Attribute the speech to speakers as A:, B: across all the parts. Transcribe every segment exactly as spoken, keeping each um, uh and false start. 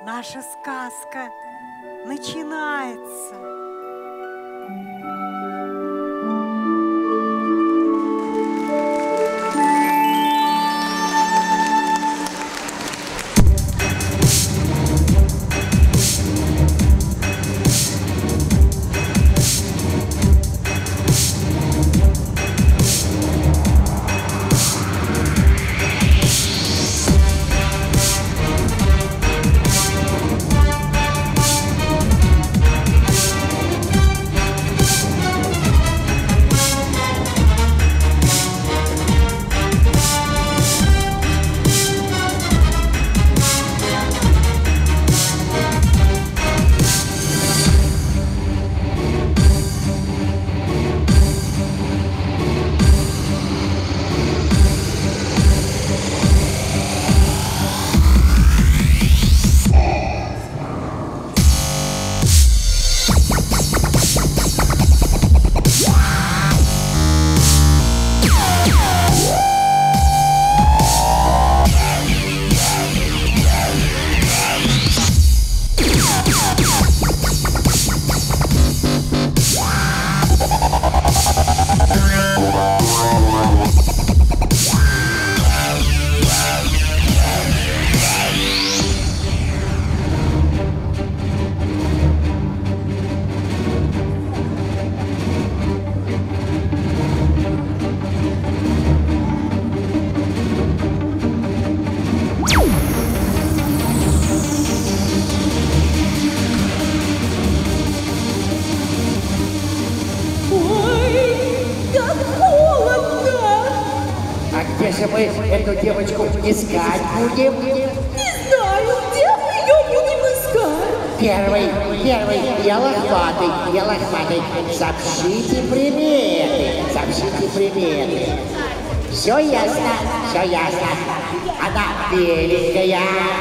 A: наша сказка начинается.
B: Эту девочку искать будем?
C: Не знаю, где мы ее будем искать.
B: Первый, первый, я лохматый, я лохматый. Сообщите приметы, сообщите приметы. Все ясно, все ясно. Она беленькая.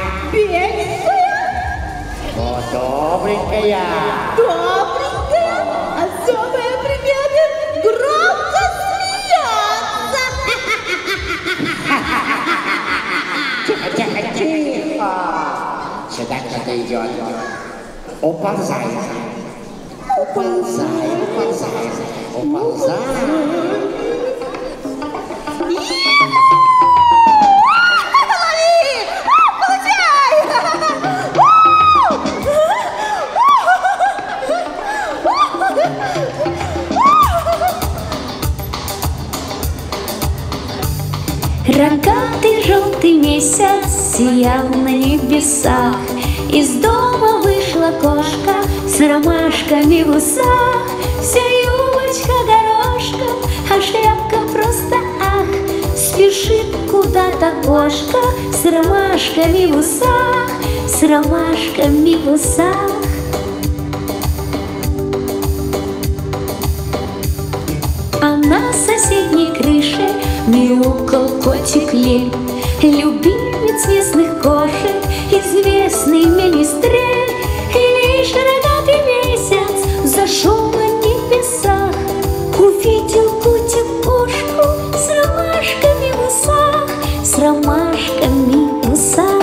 C: Беленькая?
B: О, добренькая.
C: Добренькая? Особые приметы громко смеяться.
B: Тихо, тихо, тихо. Сюда кто-то идет. Уползай. Уползай, уползай, уползай.
C: Лови! Получай!
D: Рогатый желтый месяц сиял на небесах. Из дома вышла кошка с ромашками в усах. Вся юбочка горошком, а шляпка просто ах. Спешит куда-то кошка с ромашками в усах, с ромашками в усах. А на соседней крыше мяукал котик Лель, любимец местных кошек, известный министрель. И лишь рогатый месяц зашел на небесах, увидел котик кошку с ромашками в усах, с ромашками в усах.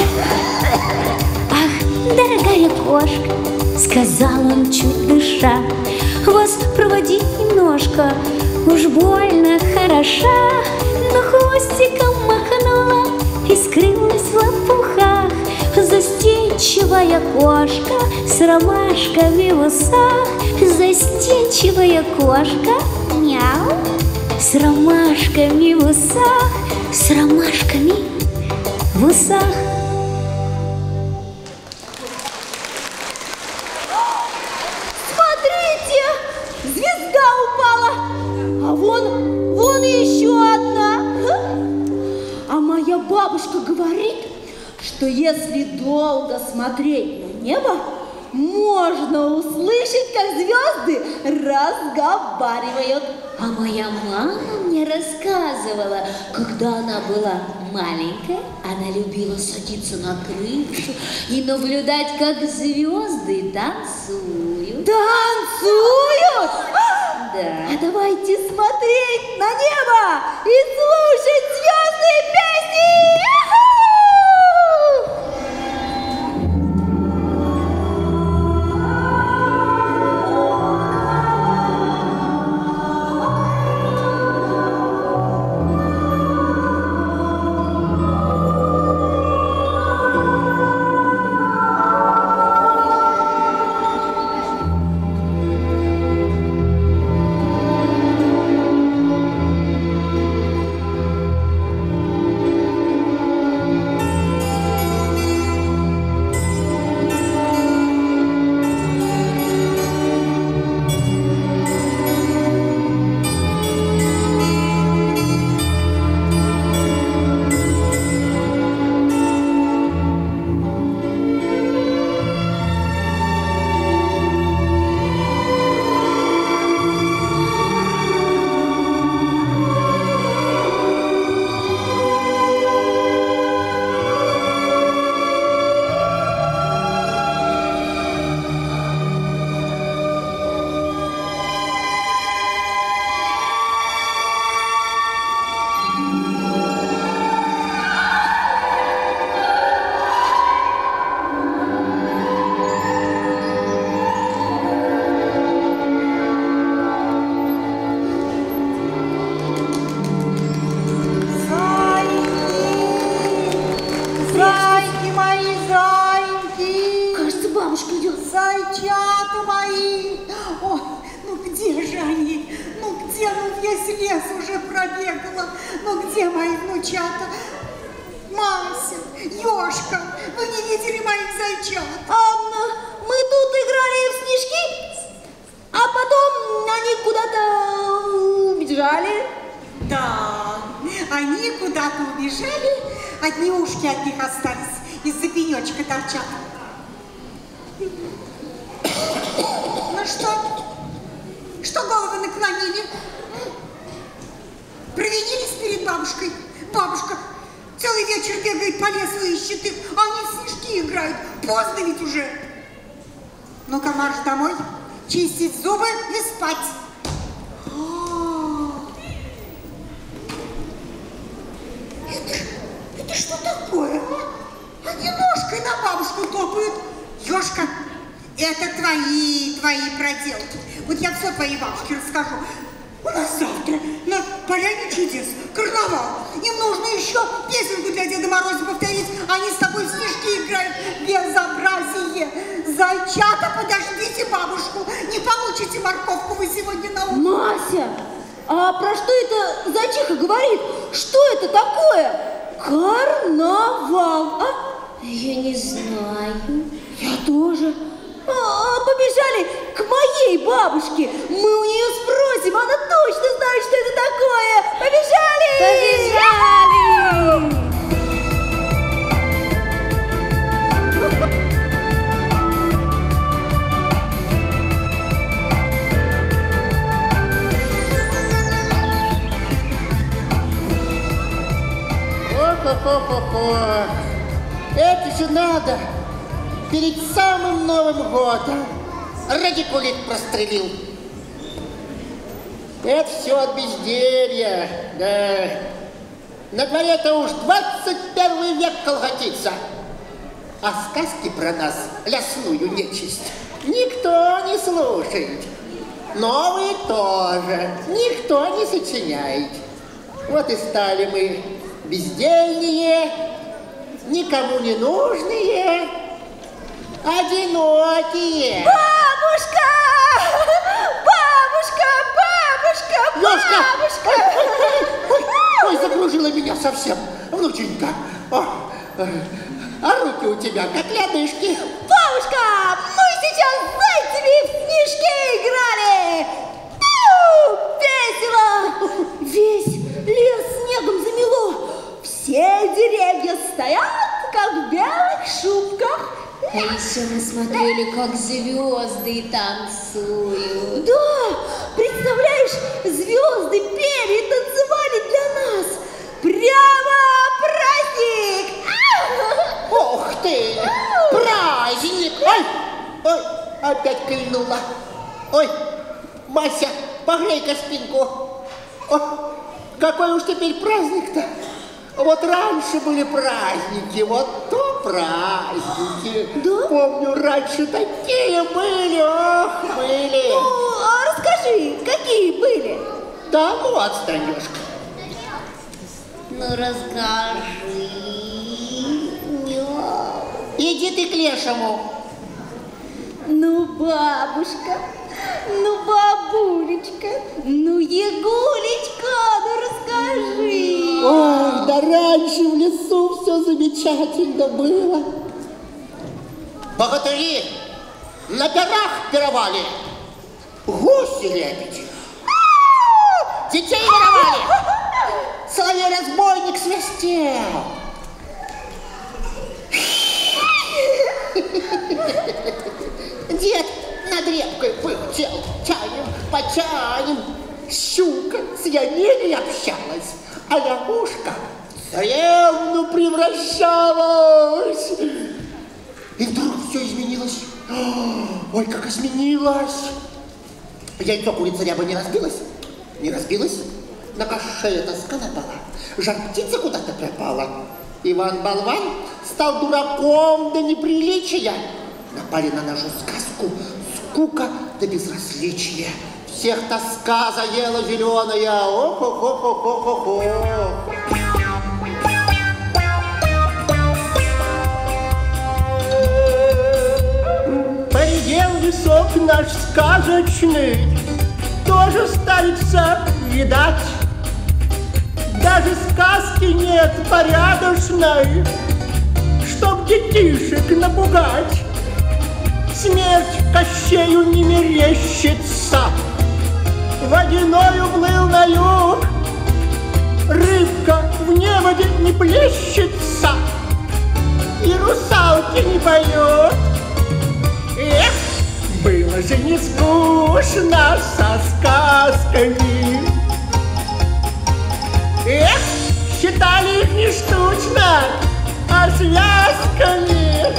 D: Ах, дорогая кошка, сказал он, чуть дыша, вас проводить немножко, уж больно хороша. Но хвостиком махнула и скрылась в лопухах. Застенчивая кошка с ромашками в усах, застенчивая кошка, мяу, с ромашками в усах, с ромашками в усах.
C: Смотрите, звезда упала, а вон, вон еще одна. А моя бабушка говорит, что если долго смотреть на небо, можно услышать, как звезды разговаривают.
D: А моя мама мне рассказывала, когда она была маленькая, она любила садиться на крышу и наблюдать, как звезды танцуют.
C: Танцуют?
D: Да.
C: А давайте смотреть на небо и слушать звездные песни!
A: Зайчата мои! О, ну где же они? Ну где? Ну весь лес уже пробегала. Ну где мои внучата? Мася, Ёшка, вы не видели моих зайчат?
C: Анна, мы тут играли в снежки, а потом они куда-то убежали.
A: Да, они куда-то убежали, одни ушки от них остались, из-за пенечка торчат. Ну что? Что головы наклонили? Провинились перед бабушкой? Бабушка целый вечер бегает по лесу, ищет их, а они в снежки играют. Поздно ведь уже. Ну-ка, марш домой, чистить зубы и спать. Это, это что такое? А? Они ножкой на бабушку топают. Ёшка, это твои, твои проделки. Вот я все твоей бабушке расскажу. У нас завтра на Поляне чудес карнавал. Им нужно еще песенку для Деда Мороза повторить. Они с тобой в снежки играют. Безобразие. Зайчата, подождите бабушку. Не получите морковку вы сегодня на ужин.
C: Мася, а про что это зайчиха говорит? Что это такое? Карнавал, а?
D: Я не знаю.
C: Я тоже. А, побежали к моей бабушке. Мы у нее спросим, она точно знает, что это такое. Побежали! Побежали!
B: О-хо-хо-хо-хо. Это же надо. Перед самым Новым годом радикулит прострелил. Это все от безделья, да. На дворе-то уж двадцать первый век колготится. А сказки про нас, лесную нечисть, никто не слушает. Новые тоже никто не сочиняет. Вот и стали мы бездельные, никому не нужные, одинокие.
C: Бабушка! Бабушка! Бабушка!
B: Ёшка!
C: Бабушка!
B: Ой, ой, ой, ой, закружила меня совсем, внученька. О, а руки у тебя как ледышки.
C: Бабушка! Мы сейчас с зайцами в снежки играли! Ту! Весело! Весь лес снегом замело. Все деревья стоят, как в белых шубках.
D: А еще мы смотрели, как звезды танцуют.
C: Да, представляешь, звезды пели и танцевали для нас. Прямо праздник!
B: Ох ты, праздник! Ой, ой, опять кольнула. Ой, Мася, погрей-ка спинку. Ой, какой уж теперь праздник-то? Вот раньше были праздники, вот то праздники.
C: Да?
B: Помню, раньше такие были, ох, были.
C: Ну, а расскажи, какие были?
B: Да ну отстанешка.
D: Ну расскажи. Мяу.
B: Иди ты к лешему.
C: Ну, бабушка, ну, бабулечка, ну, Егулечка, ну, расскажи.
B: Ой, да раньше в лесу все замечательно было. Богатыри на пирах пировали, гуси-лебеди, детей воровали, соловей-разбойник свистел. Дед над репкой пыхтел, тянем, потянем. Щука с Янелей общалась, а лягушка в царевну превращалась. И вдруг все изменилось. Ой, как изменилось. Яйцо курица ряба не разбилось? Не разбилось? На каше тоска напала. Жар птица куда-то пропала. Иван-болван стал дураком до неприличия. Напали на нашу сказку скука до безразличия. Всех тоска заела зеленая. Ох-ох-ох-ох-ох-ох. лесок наш сказочный тоже старится, видать. Даже сказки нет порядочной, чтоб детишек напугать. Смерть Кощею не мерещится, водяною плыл на юг. Рыбка в неводе не плещется, и русалки не поют. Эх, было же не скучно со сказками. Эх, считали их не штучно, а связками.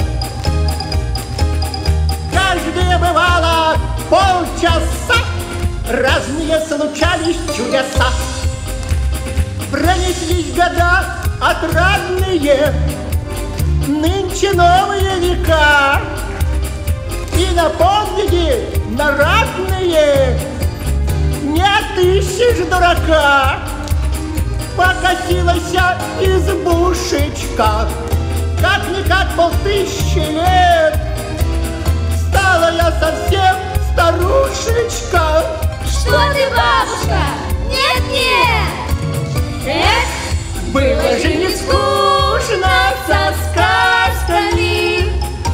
B: Каждое бывало полчаса, разные случались чудеса. Пронеслись года отрадные, нынче новые века, и на подвиги наратные не отыщешь дурака. Покатилась избушечка, как-никак полтысячи лет. Стала я совсем старушечка.
C: Что ты, бабушка? Нет, нет! Эх,
B: было же не скучно со сказками.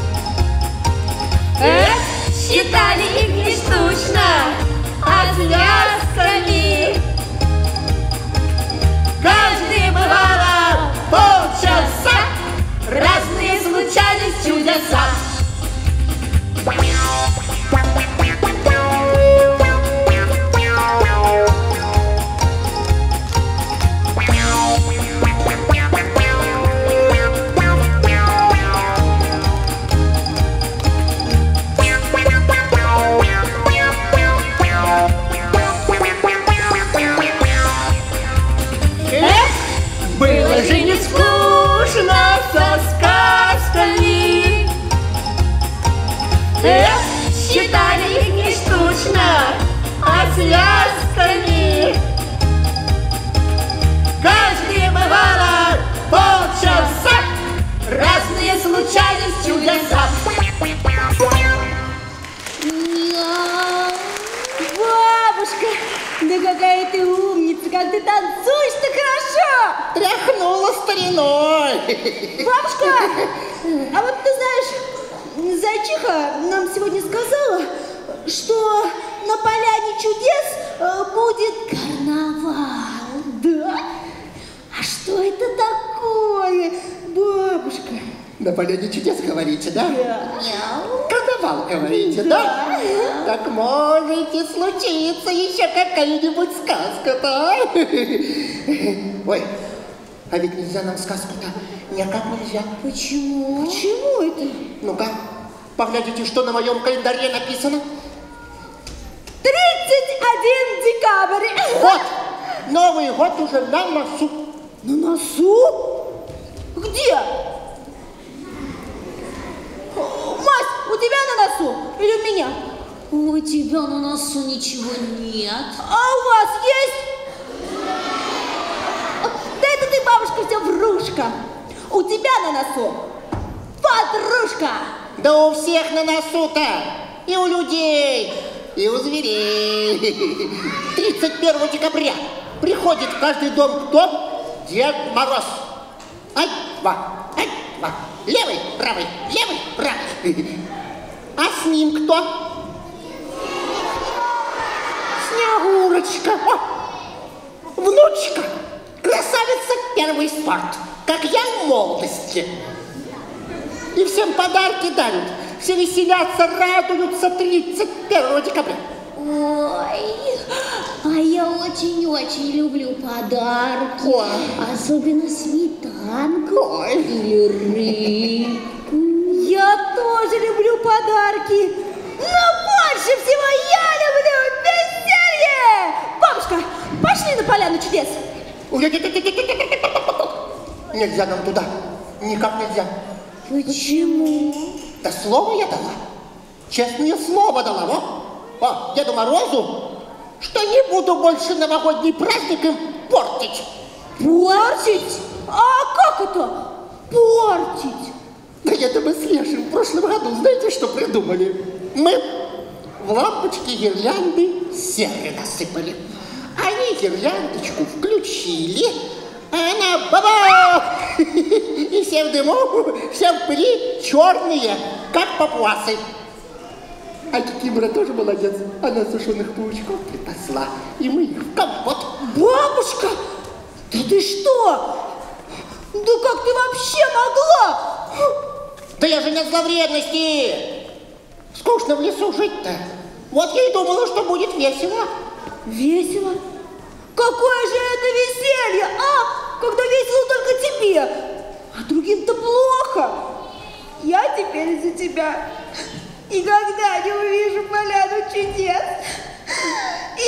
C: эх, считали их не штучно, а связками.
B: Каждый бывало полчаса, разные случались чудеса. Было же не скучно со сказками.
C: Эх, считали их не штучно, а связками.
B: Каждый бывало полчаса, разные случались чудеса.
C: Бабушка, да какая ты умница, как ты танцуешь-то хорошо!
B: Тряхнула стариной.
C: Бабушка, а вот ты знаешь, зайчиха нам сегодня сказала, что на поляне чудес э, будет карнавал. Да? А что это такое, бабушка?
B: На поляне чудес говорите, да?
C: Да.
B: Карнавал говорите, да?
C: Да.
B: Так можете случиться еще какая-нибудь сказка-то. Ой, а ведь нельзя нам сказку-то никак нельзя.
C: Почему? Почему это?
B: Ну-ка, поглядите, что на моем календаре написано.
C: тридцать один декабрь.
B: Вот, Новый год уже на носу.
C: На носу? Где? Мась, у тебя на носу или у меня?
D: У тебя на носу ничего нет.
C: А у вас есть? Да это ты, бабушка, вся врушка. У тебя на носу подружка.
B: Да у всех на носу-то. И у людей, и у зверей. тридцать первого декабря приходит в каждый дом кто? Дед Мороз. Ай-ва, ай-ва. Левый, правый, левый, правый. А с ним кто? Снегурочка. О, внучка. Красавица первый спорт. Как я в молодости. И всем подарки дарят. Все веселятся, радуются тридцать первого декабря.
D: Ой, а я очень-очень люблю подарки.
B: Ой.
D: Особенно сметанку
B: Ой.
D: или рыбку.
C: Я тоже люблю подарки. Но больше всего я люблю веселье. Бабушка, пошли на поляну чудес.
B: Нельзя нам туда. Никак нельзя.
C: Почему?
B: Да слово я дала. Честное слово дала. О, о, Деду Морозу, что не буду больше новогодний праздник им портить.
C: Портить? А как это? Портить?
B: Да это мы с Лешей в прошлом году, знаете, что придумали? Мы в лампочки гирлянды серы насыпали. Они гирляндочку включили, а она бабах! И все в дыму, все в пыли, черные, как папуасы. А Кикимора тоже молодец. Она сушеных паучков припасла, и мы их в компот.
C: Бабушка, да ты что? Да как ты вообще могла?
B: Да я же не от зловредности. Скучно в лесу жить-то. Вот я и думала, что будет весело.
C: Весело? Какое же это веселье, а? Когда весело только тебе, а другим-то плохо. Я теперь из-за тебя никогда не увижу поляну чудес и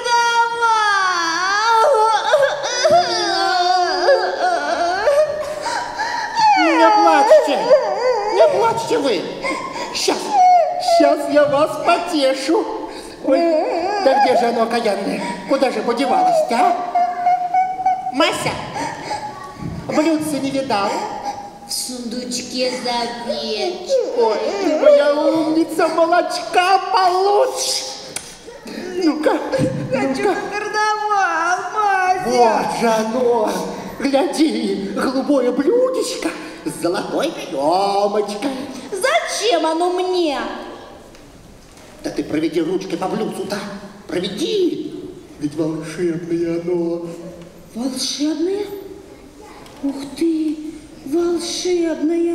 C: карнавал.
B: Не плачьте, не плачьте вы. Сейчас, сейчас я вас потешу. Ой, да где же оно, окаянное? Куда же подевалось-то, а? Мася, блюдце не видал?
D: В сундучке за печь.
B: Ой, ты моя умница, молочка получишь. Ну-ка,
C: Хочу
B: ну-ка.
C: на карнавал, Мася.
B: Вот же оно. Гляди, голубое блюдечко с золотой каемочкой.
C: Зачем оно мне?
B: Да ты проведи ручкой по блюдцу-то. Проведи. Ведь волшебное оно.
C: Волшебное? Ух ты, волшебное.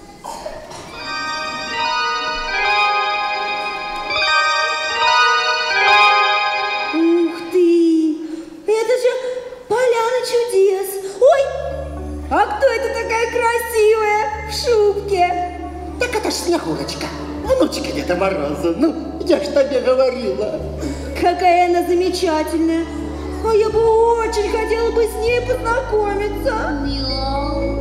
C: Ух ты, это же поляна чудес. Ой, а кто это такая красивая в шубке?
B: Так это ж Снегурочка, внучка Деда Мороза. Ну, я ж тебе говорила.
C: Какая она замечательная. А я бы очень хотела бы с ней познакомиться.
D: Мяу.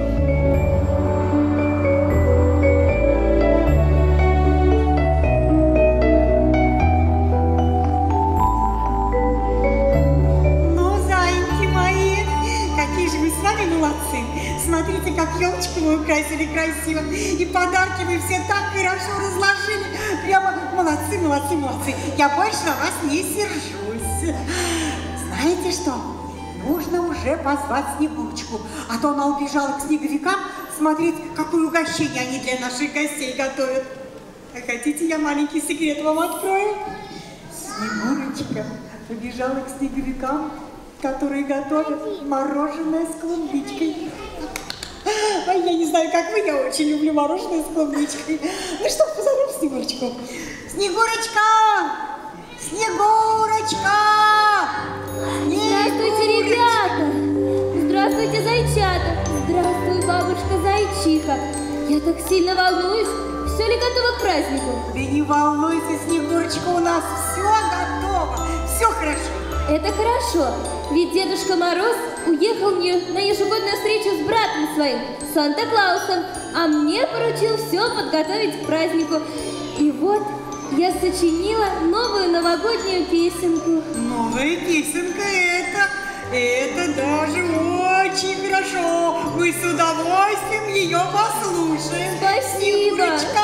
A: Ну, зайки мои, какие же вы с вами молодцы. Смотрите, как елочку вы украсили красиво. И подарки вы все так хорошо разложили. Прямо молодцы, молодцы, молодцы. Я больше на вас не сержусь. Знаете что? Нужно уже позвать Снегурочку, а то она убежала к снеговикам смотреть, какое угощение они для наших гостей готовят. А хотите, я маленький секрет вам открою? Снегурочка побежала к снеговикам, которые готовят мороженое с клубничкой. Ой, я не знаю, как вы, я очень люблю мороженое с клубничкой. Ну что, позовем Снегурочку. Снегурочка! Снегурочка!
C: Здравствуйте, ребята! Здравствуйте, зайчата! Здравствуй, бабушка Зайчиха! Я так сильно волнуюсь. Все ли готово к празднику?
A: Да не волнуйся, Снегурочка, у нас все готово, все хорошо.
C: Это хорошо, ведь Дедушка Мороз уехал мне на ежегодную встречу с братом своим, Санта-Клаусом, а мне поручил все подготовить к празднику. И вот я сочинила новую новогоднюю песенку.
A: Новая песенка это, это даже очень хорошо. Мы с удовольствием ее послушаем.
C: Спасибо.
A: Снегурочка.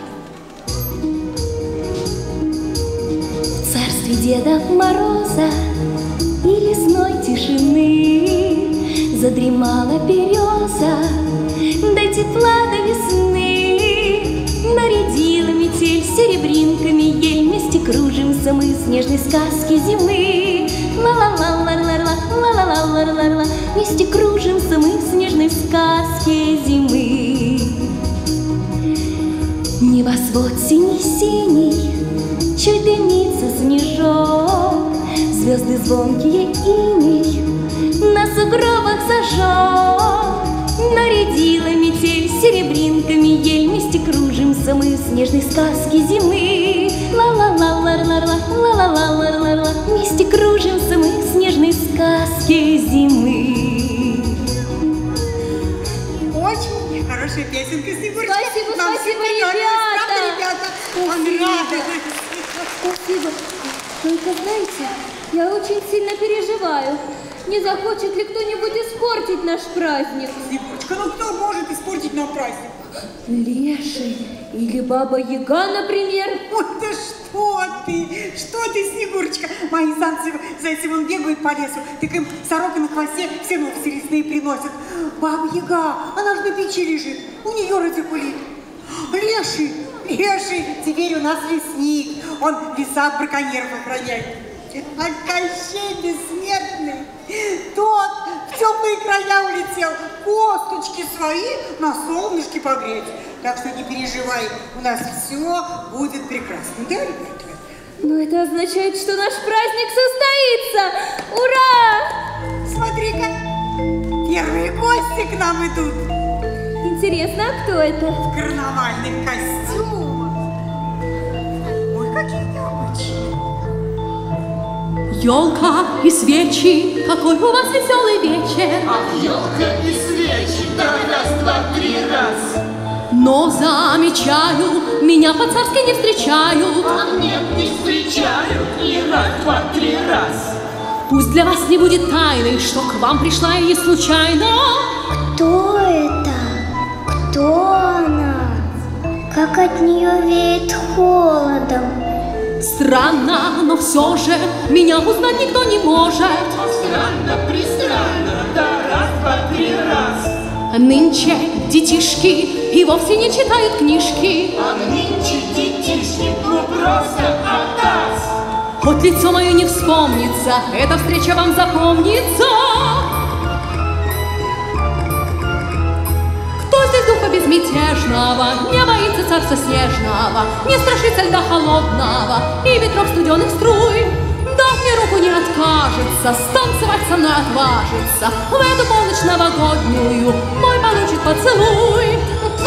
C: В царстве Деда Мороза и лесной тишины задремала береза, до тепла до весны нарядила метель серебринками ель, вместе кружимся мы с нежной сказки зимы. Ла-ла-ла-ла-ла-ла, ла-ла-ла-ла-ла-ла, вместе кружимся мы в снежной сказке зимы. Небосвод синий-синий, чуть дымится снежок, звезды звонкие иней на сугробах зажег. Нарядила метель серебринками ель, вместе кружимся мы в снежной сказке зимы. Ла-ла-ла-ла-ла-ла, ла-ла-ла-ла-ла-ла, вместе кружимся мы в снежной сказке зимы.
A: Очень хорошая песенка, Снегурочка.
C: Спасибо,
A: Нам
C: спасибо,
A: всем понравилось,
C: ребята.
A: правда, ребята? Понравилось.
C: Спасибо. Только знаете, я очень сильно переживаю. Не захочет ли кто-нибудь испортить наш праздник?
A: Снегурочка, ну кто может испортить нам праздник?
C: Леший или Баба-Яга, например.
A: Ой, да что ты, что ты, Снегурочка. Мои самцы за этим вон бегают по лесу, так им сорока на хвосте все новости лесные приносят. Баба-Яга, она же на печи лежит, у нее радикулит. Леший, Леший, теперь у нас лесник, он леса от браконьеров охраняет. А Кощей бессмертный, тот в теплые края улетел, косточки свои на солнышке погреть. Так что не переживай, у нас все будет прекрасно, да, ребята?
C: Но это означает, что наш праздник состоится! Ура!
A: Смотри-ка, первые гости к нам идут.
C: Интересно, а кто это?
A: В карнавальных костюмах. Ой, какие необычные.
E: Елка и свечи, какой у вас веселый вечер.
F: Ах, елка и свечи, да раз, два, три, раз.
E: Но замечаю, меня по-царски не встречают.
F: А нет, не встречают, и раз, два, три, раз.
E: Пусть для вас не будет тайны, что к вам пришла я не случайно.
G: Кто это? Кто она? Как от нее веет холодом?
E: Странно, но все же меня узнать никто не может.
F: А странно, пристранно, да раз, два, три, раз.
E: Нынче детишки и вовсе не читают книжки.
F: А нынче детишки, ну просто атас.
E: Хоть лицо мое не вспомнится, эта встреча вам запомнится. Кто здесь духа безмятежного, не боится царства снежного, не страшится льда холодного и ветров студеных струй? Дав мне руку, не откажется, станцевать со мной отважится, в эту полночь новогоднюю мой получит поцелуй.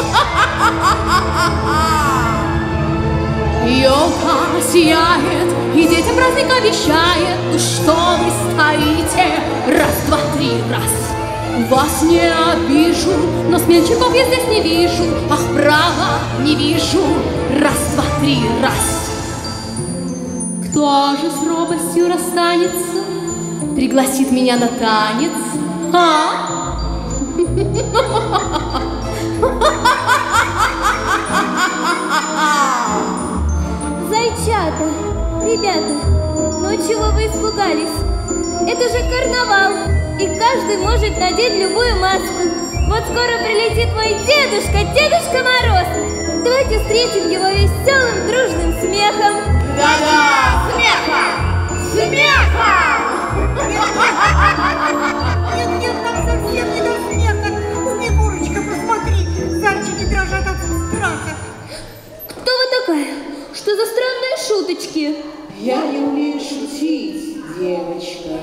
E: Елка сияет и детям праздник обещает. Ну что вы стоите? Раз, два, три, раз. Вас не обижу, но сменщиков я здесь не вижу. Ах, право, не вижу. Раз, два, три, раз. Кто же с робостью расстанется, пригласит меня на танец? А?
C: Зайчата, ребята, ну чего вы испугались? Это же карнавал, и каждый может надеть любую маску. Вот скоро прилетит мой дедушка, Дедушка Мороз. Давайте встретим его веселым, дружным смехом.
A: Да-да, смеха! Смеха! Нет, нет, нам совсем не до смеха. Снегурочка, посмотри, зайчики дрожат от страха.
C: Кто вы такая? Что за странные шуточки?
H: Я не умею шутить, девочка.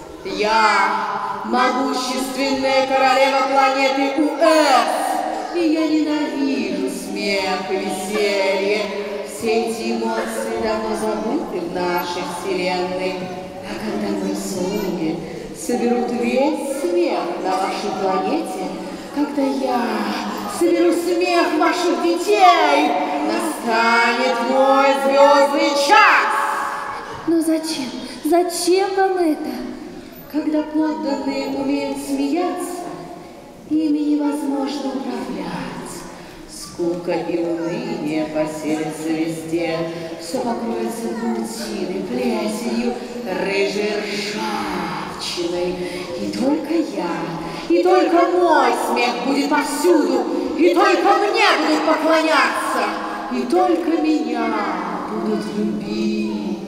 H: Я могущественная королева планеты УС. И я ненавижу смех и веселье. Все эти эмоции давно забыты в нашей вселенной. А когда мы слуги соберут весь смех на вашей планете, когда я соберу смех ваших детей, настанет мой звездный час.
C: Но зачем? Зачем вам это?
H: Когда подданные умеют смеяться, ими невозможно управлять. Скука и уныние поселятся везде, все покроется паутиной, плесенью, рыжей ржавчиной. И только я, и только мой смех будет повсюду, и только мне будут поклоняться, и только меня будут любить.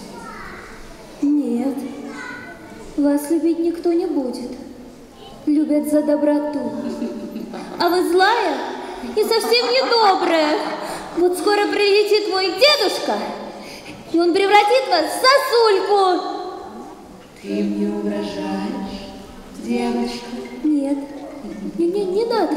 C: Нет, вас любить никто не будет. Любят за доброту. А вы злая и совсем недобрая. Вот скоро прилетит мой дедушка, и он превратит вас в сосульку.
H: Ты мне угрожаешь, девочка?
C: Нет, не, не, не надо.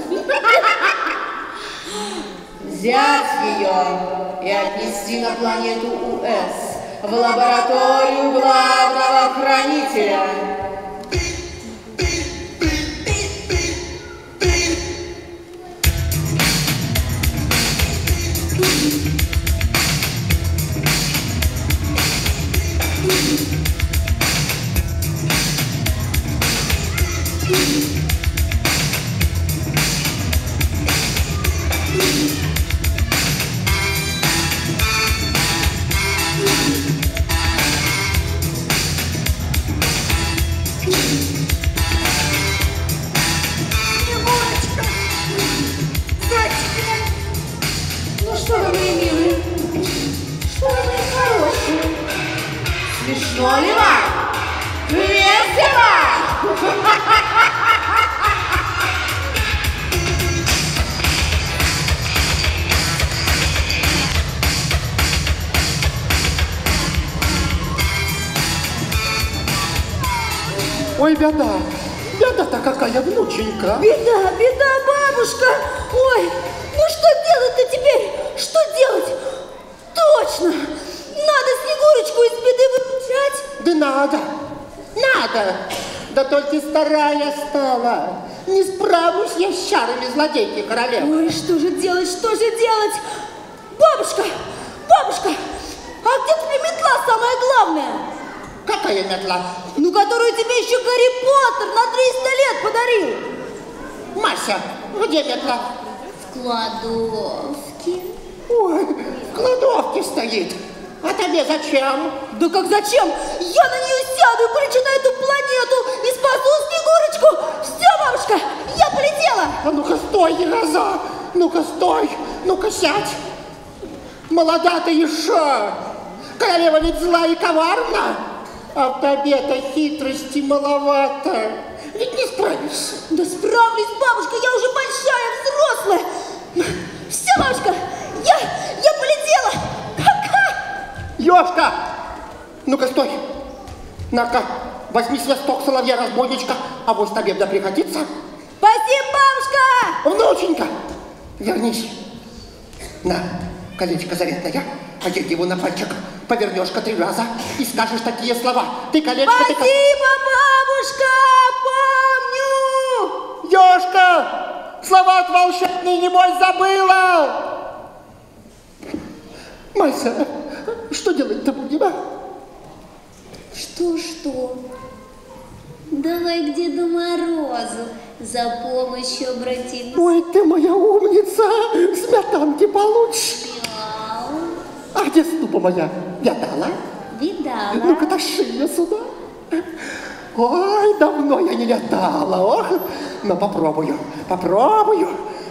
H: Взять ее и отнести на планету УС, в лабораторию главного хранителя. назойливо, весело.
B: Ой, беда, беда-то какая, внученька.
C: Беда, беда, бабушка. Ой, ну что делать-то теперь? Что делать? Точно, надо Снегурочку из беды выручать.
B: Да надо, надо. Да только старая стала. Не справлюсь я с чарами злодейки королевы.
C: Ой, что же делать, что же делать? Бабушка, бабушка, а где тебе метла самая главная?
B: Какая метла?
C: Ну, которую тебе еще Гарри Поттер на триста лет подарил.
B: Мася, где метла?
D: В кладовке.
B: Ой, в кладовке стоит. А тебе зачем?
C: Да как зачем? Я на нее сяду и полечу на эту планету и спасу Снегурочку. Все, бабушка, я полетела.
B: А ну-ка стой, Ероза. Ну-ка стой. Ну-ка сядь. Молода ты еще. Королева ведь зла и коварна. А в тебе-то хитрости маловато. Ведь не справишься.
C: Да справлюсь, бабушка, я уже большая, взрослая. Все, бабушка, я, я полетела. Пока.
B: Ёшка, ну-ка стой. На-ка, возьми свисток соловья-разбойничка, а вот тебе да пригодится.
C: Спасибо, бабушка.
B: Внученька, вернись. На, колечко заветное, одень его на пальчик, повернешь-ка три раза и скажешь такие слова. Ты колечко...
C: Спасибо,
B: ты...
C: бабушка, помню.
B: Ёшка, слова волшебные, небось, забыла. Мася, что делать-то будем, а?
D: Что-что? Давай к Деду Морозу за помощью обратимся.
B: Ой, ты моя умница, сметанки получишь.
D: Мяу.
B: А где ступа моя? Видала?
D: Видала.
B: Ну-ка, тащи ее сюда. Ой, давно я не летала, ох. Но попробую, попробую.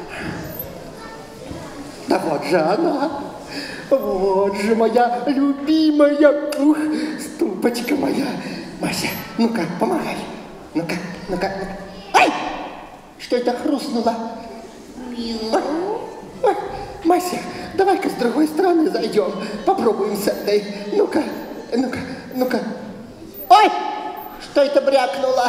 B: Да вот же она. Вот же моя любимая, ух, ступочка моя. Мася, ну-ка, помогай. Ну-ка, ну-ка, ну-ка. Ай! Что это хрустнуло?
D: Мяу.
B: Ой, Мася, давай-ка с другой стороны зайдем. Попробуем с этой. Ну-ка, ну-ка, ну-ка. Ой! Что это брякнуло?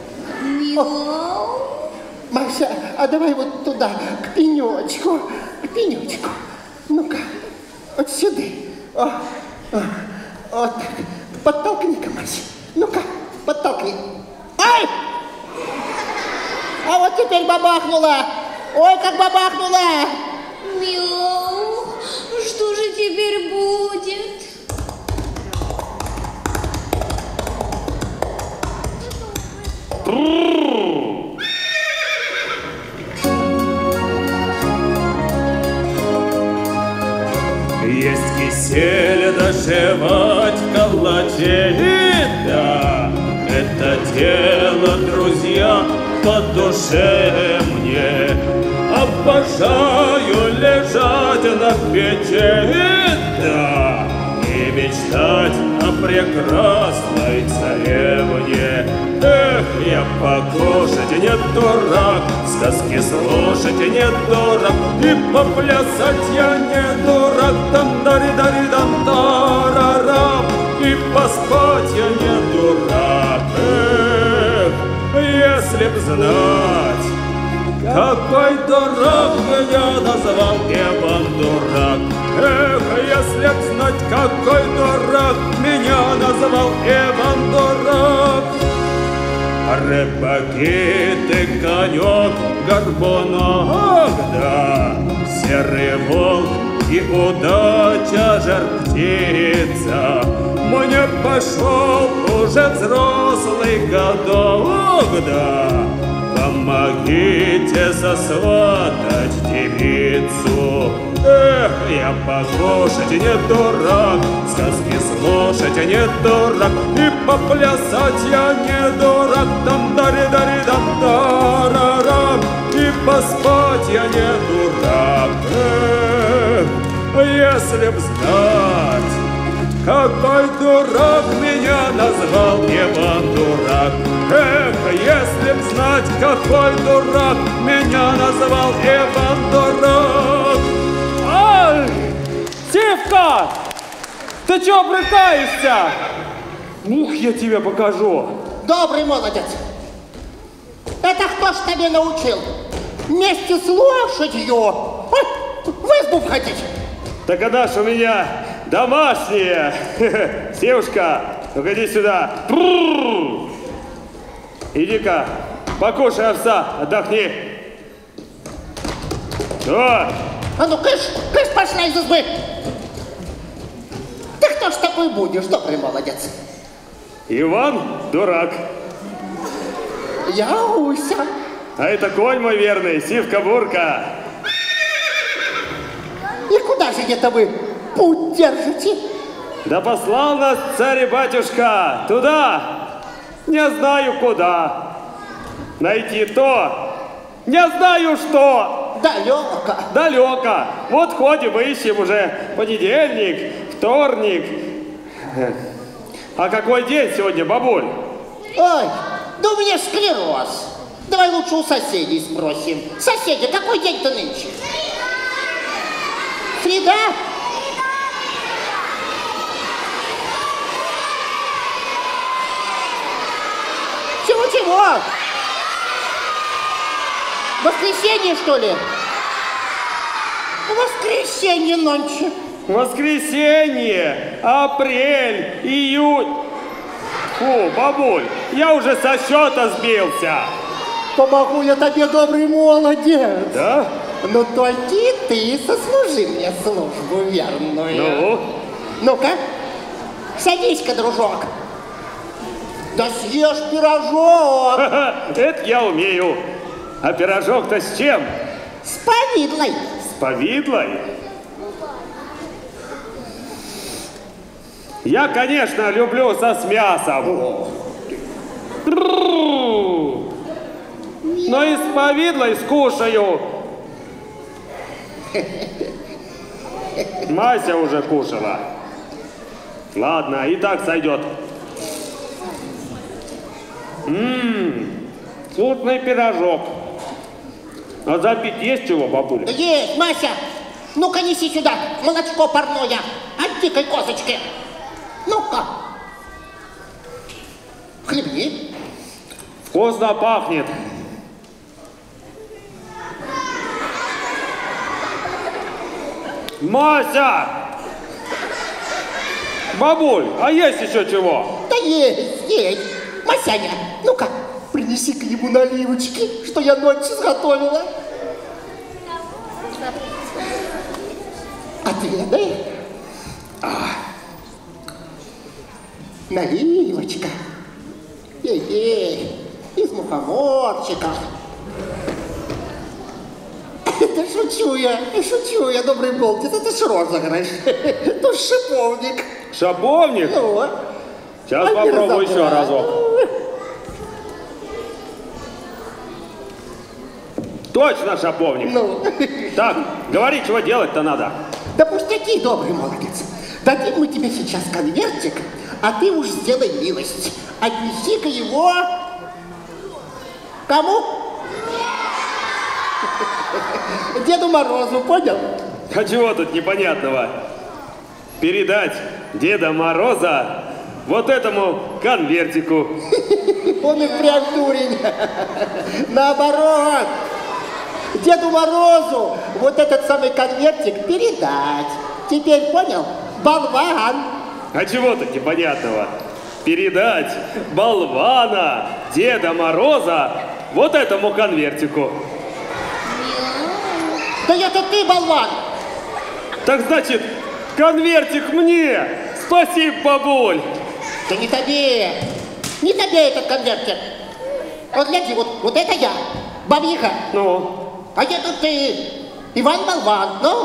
D: Мяу.
B: Мася, а давай вот туда, к пенечку, к пенечку. Ну-ка, вот сюда. О, о, вот так. Подтолкни-ка, Мася. Ну-ка, подтолкни. Ай! А вот теперь бабахнула. Ой, как бабахнула.
D: Мяу. Что же теперь будет?
F: Есть кисель дошивать калачи, да, это дело, друзья, по душе мне. Обожаю лежать на печи, да, и мечтать о прекрасной царевне. Эх, я покушать не дурак, сказки слушать не дурак, и поплясать я не дурак, там дари дари дам тарарам, и поспать я не дурак. Эх, если б знать, какой дурак меня назвал Иван Дурак. Эх, если б знать, какой дурак меня назвал Иван Дурак. Рыбаки, ты конек, горбунок, да, серый волк и удача жар птица. Мне пошел уже взрослый годок, да, помогите засватать девицу. Эх, я покушать не дурак, сказки слушать не дурак, и поплясать я не дурак, там дари дари дам тарарам, и поспать я не дурак. Эх, если б знать, какой дурак меня меня назвал Иван Дурак. Эх, если б знать, какой дурак меня назвал Иван Дурак.
I: Ай! Сивка! Ты чё брыкаешься? Ух, я тебе покажу.
B: Добрый молодец. Это кто ж тебе научил? Вместе с лошадью ой, в избу входить?
F: Так она ж у меня домашняя. Севушка, ну-ка иди сюда. Иди-ка, покушай овса, отдохни. О!
B: А ну, кыш, кыш, пошла из избы. Ты кто ж такой будешь, добрый молодец?
F: Иван Дурак.
B: Я Уся.
F: А это конь мой верный, Сивка-Бурка.
B: И куда же это вы путь держите?
F: Да послал нас царь и батюшка туда, не знаю куда. Найти то, не знаю что.
B: Далеко.
F: Далеко. Вот ходим, ищем уже понедельник, вторник. А какой день сегодня, бабуль?
B: Ой, да у меня склероз. Давай лучше у соседей спросим. Соседи, какой день-то нынче? Среда? Чего-чего? Воскресенье, что ли? Воскресенье нонче.
F: Воскресенье, апрель, июнь. Фу, бабуль, я уже со счета сбился.
B: Помогу я тебе, добрый молодец.
F: Да?
B: Ну только ты сослужи мне службу верную.
F: Ну?
B: Ну-ка, садись-ка, дружок. Да съешь пирожок.
F: Это я умею. А пирожок-то с чем?
B: С повидлой.
F: С повидлой? Я, конечно, люблю со с мясом. Но и с повидлой скушаю. Мася уже кушала. Ладно, и так сойдет. Ммм, вкусный пирожок. А запить есть чего, бабуля?
B: Есть, Мася. Ну-ка, неси сюда молочко парное от дикой козочки. Ну-ка. Хлебни.
F: Вкусно пахнет. Мася! Бабуль, а есть еще чего?
B: Да есть, есть. Масяня, ну-ка, принеси-ка ему наливочки, что я ночью сготовила. Отведай. А. Наливочка. Ей-ей, из мухоморчика. Да шучу я, шучу я, добрый молодец, это ж розыгрыш. Тут шиповник.
F: Шиповник?
B: Ну,
F: сейчас
B: а
F: попробую еще разок. Точно шиповник.
B: Ну.
F: Так, говори, чего делать-то надо.
B: Да пустяки, добрый молодец. Дадим мы тебе сейчас конвертик, а ты уж сделай милость. Отнеси-ка его... Кому? Деду Морозу, понял?
F: А чего тут непонятного? Передать Деда Мороза вот этому конвертику.
B: Он и прям дурень. Наоборот. Деду Морозу вот этот самый конвертик передать. Теперь понял? Болван.
F: А чего тут непонятного? Передать болвана Деда Мороза вот этому конвертику.
B: Да это ты, болван.
F: Так значит, конвертик мне. Спасибо, бабуль.
B: Да не тебе. Не тебе этот конвертик. Вот гляди, вот, вот это я, бабиха.
F: Ну?
B: А это ты, Иван Болван, ну?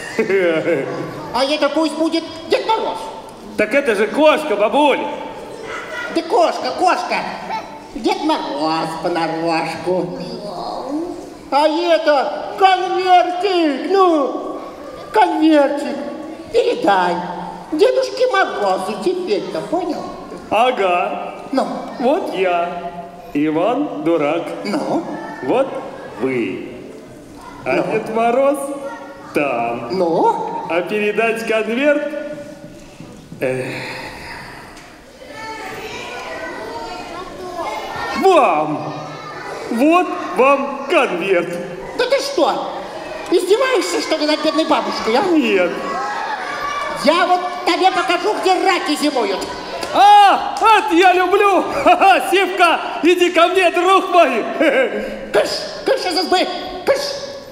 B: А это пусть будет Дед Мороз.
F: Так это же кошка, бабуль.
B: Да кошка, кошка. Дед Мороз понарошку. А это конвертик, ну, конвертик. Передай Дедушке Морозу теперь-то, понял?
I: Ага.
B: Ну?
I: Вот я, Иван Дурак.
B: Ну?
I: Вот вы. А
B: Ну?
I: Дед Мороз там.
B: Ну?
I: А передать конверт... Эх. Вам! Вот вам конверт.
B: Да ты что? Издеваешься, что ли, над бедной бабушкой, а?
I: Нет.
B: Я вот тебе покажу, где раки зимуют.
I: А, это я люблю! Ха-ха, Сивка, иди ко мне, друг мой!
B: Кыш, кыш из избы, кыш!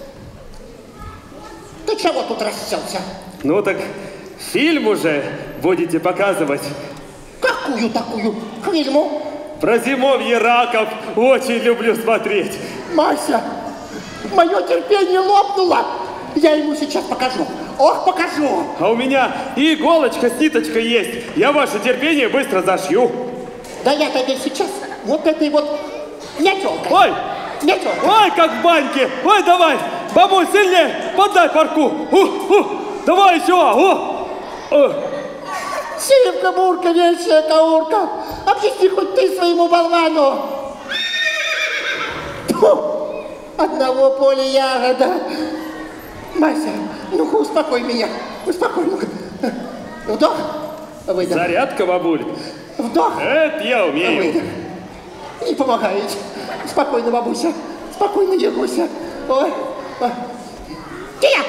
B: Ты чего тут расселся?
I: Ну так фильм уже будете показывать.
B: Какую такую фильму?
I: Про зимовье раков очень люблю смотреть.
B: Мася, мое терпение лопнуло. Я ему сейчас покажу. Ох, покажу.
I: А у меня и иголочка с ниточкой есть. Я ваше терпение быстро зашью.
B: Да я тебе сейчас вот этой вот мятелкой.
I: Ой!
B: Мятелкой.
I: Ой, как в баньке. Ой, давай, бабуль, сильнее. Подай парку. У, у, давай еще. О, о.
B: Сивка, бурка, вещая каурка. Объясни хоть ты своему болвану. Фу, одного поля ягода. Мася, ну-ка успокой меня. Успокой, ну-ка. Вдох, выдох.
I: Зарядка, бабуль.
B: Вдох.
I: Это я умею.
B: Выдох. Не помогает. Спокойно, бабуся. Спокойно, Егуся. Ой. Ой. Кия!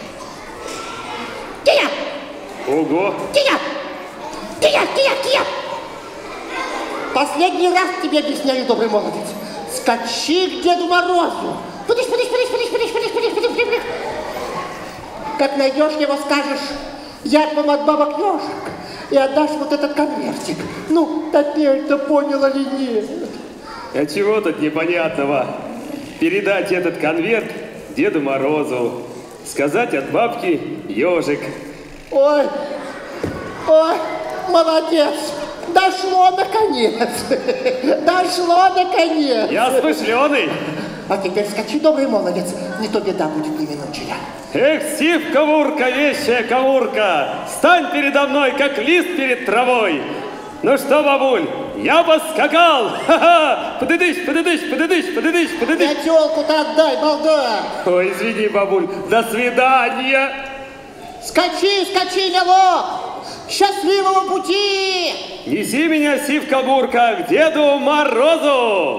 B: Кия!
I: Ого.
B: Кия! Кия, Кия, Кия! Последний раз тебе объясняю, добрый молодец. Скачи к Деду Морозу. Подышь, подышь, подышь, подышь, подышь, подышь, подышь, подышь, подышь. Как найдешь его, скажешь, я вам от бабок ежик, и отдашь вот этот конвертик. Ну, теперь-то поняла ли нет?
I: А чего тут непонятного? Передать этот конверт Деду Морозу. Сказать от бабки ежик.
B: Ой, ой, молодец. Дошло наконец. Дошло наконец.
I: Я смышленый.
B: А теперь скачи, добрый молодец, не то беда будет неминучая.
I: Эх, Сивка-Мурка, вещая Кавурка, стань передо мной, как лист перед травой. Ну что, бабуль, я поскакал. Ха-ха, подыдыщ, подыдыщ, подыдыщ, подыдыщ, подыдыщ.
B: Мятелку-то отдай, балда.
I: Ой, извини, бабуль, до свидания.
B: Скачи, скачи, лелок. Счастливого пути.
I: Неси меня, Сивка-Мурка, к Деду Морозу.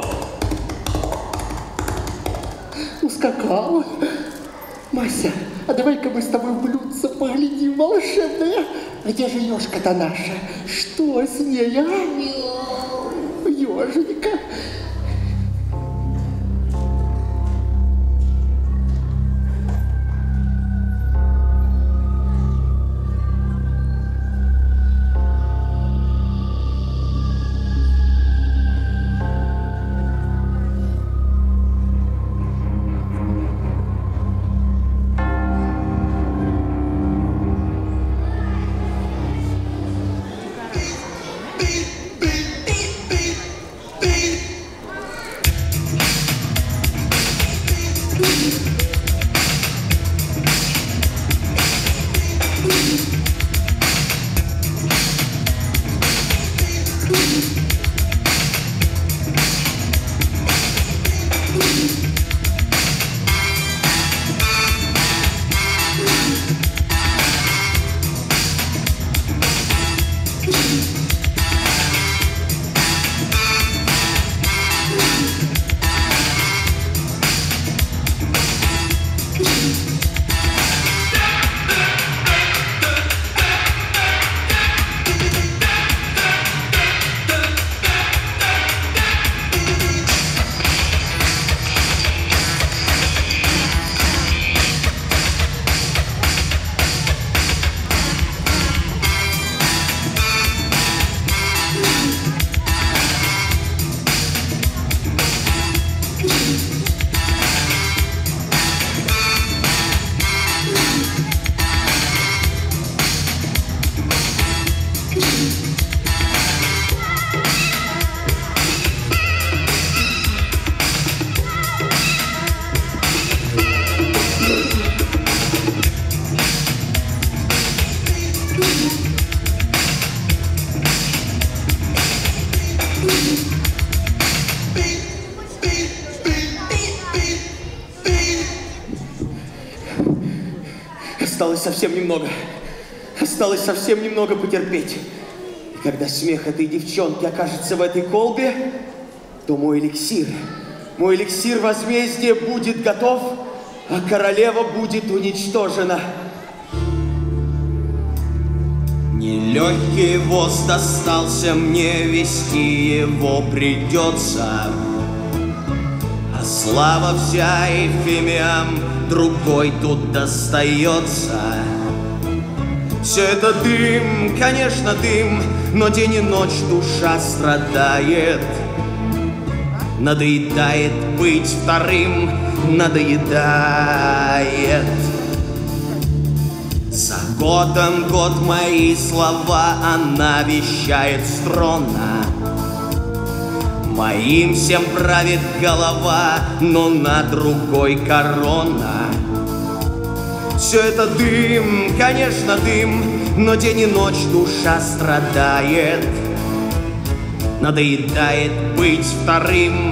B: Ускакал. Мася, а давай-ка мы с тобой в блюдце поглядим волшебное. Где же ёшка-то наша? Что с ней, а? Ёженька.
J: Осталось совсем немного. Осталось совсем немного потерпеть. И когда смех этой девчонки окажется в этой колбе, то мой эликсир, мой эликсир возмездия будет готов, а королева будет уничтожена.
K: Нелегкий воз достался мне, вести его придется. А слава вся эфемиам другой тут достается. Все это дым, конечно, дым, но день и ночь душа страдает. Надоедает быть вторым, надоедает. За годом год мои слова она вещает с трона. Моим всем правит голова, но на другой корона. Все это дым, конечно, дым, но день и ночь душа страдает. Надоедает быть вторым,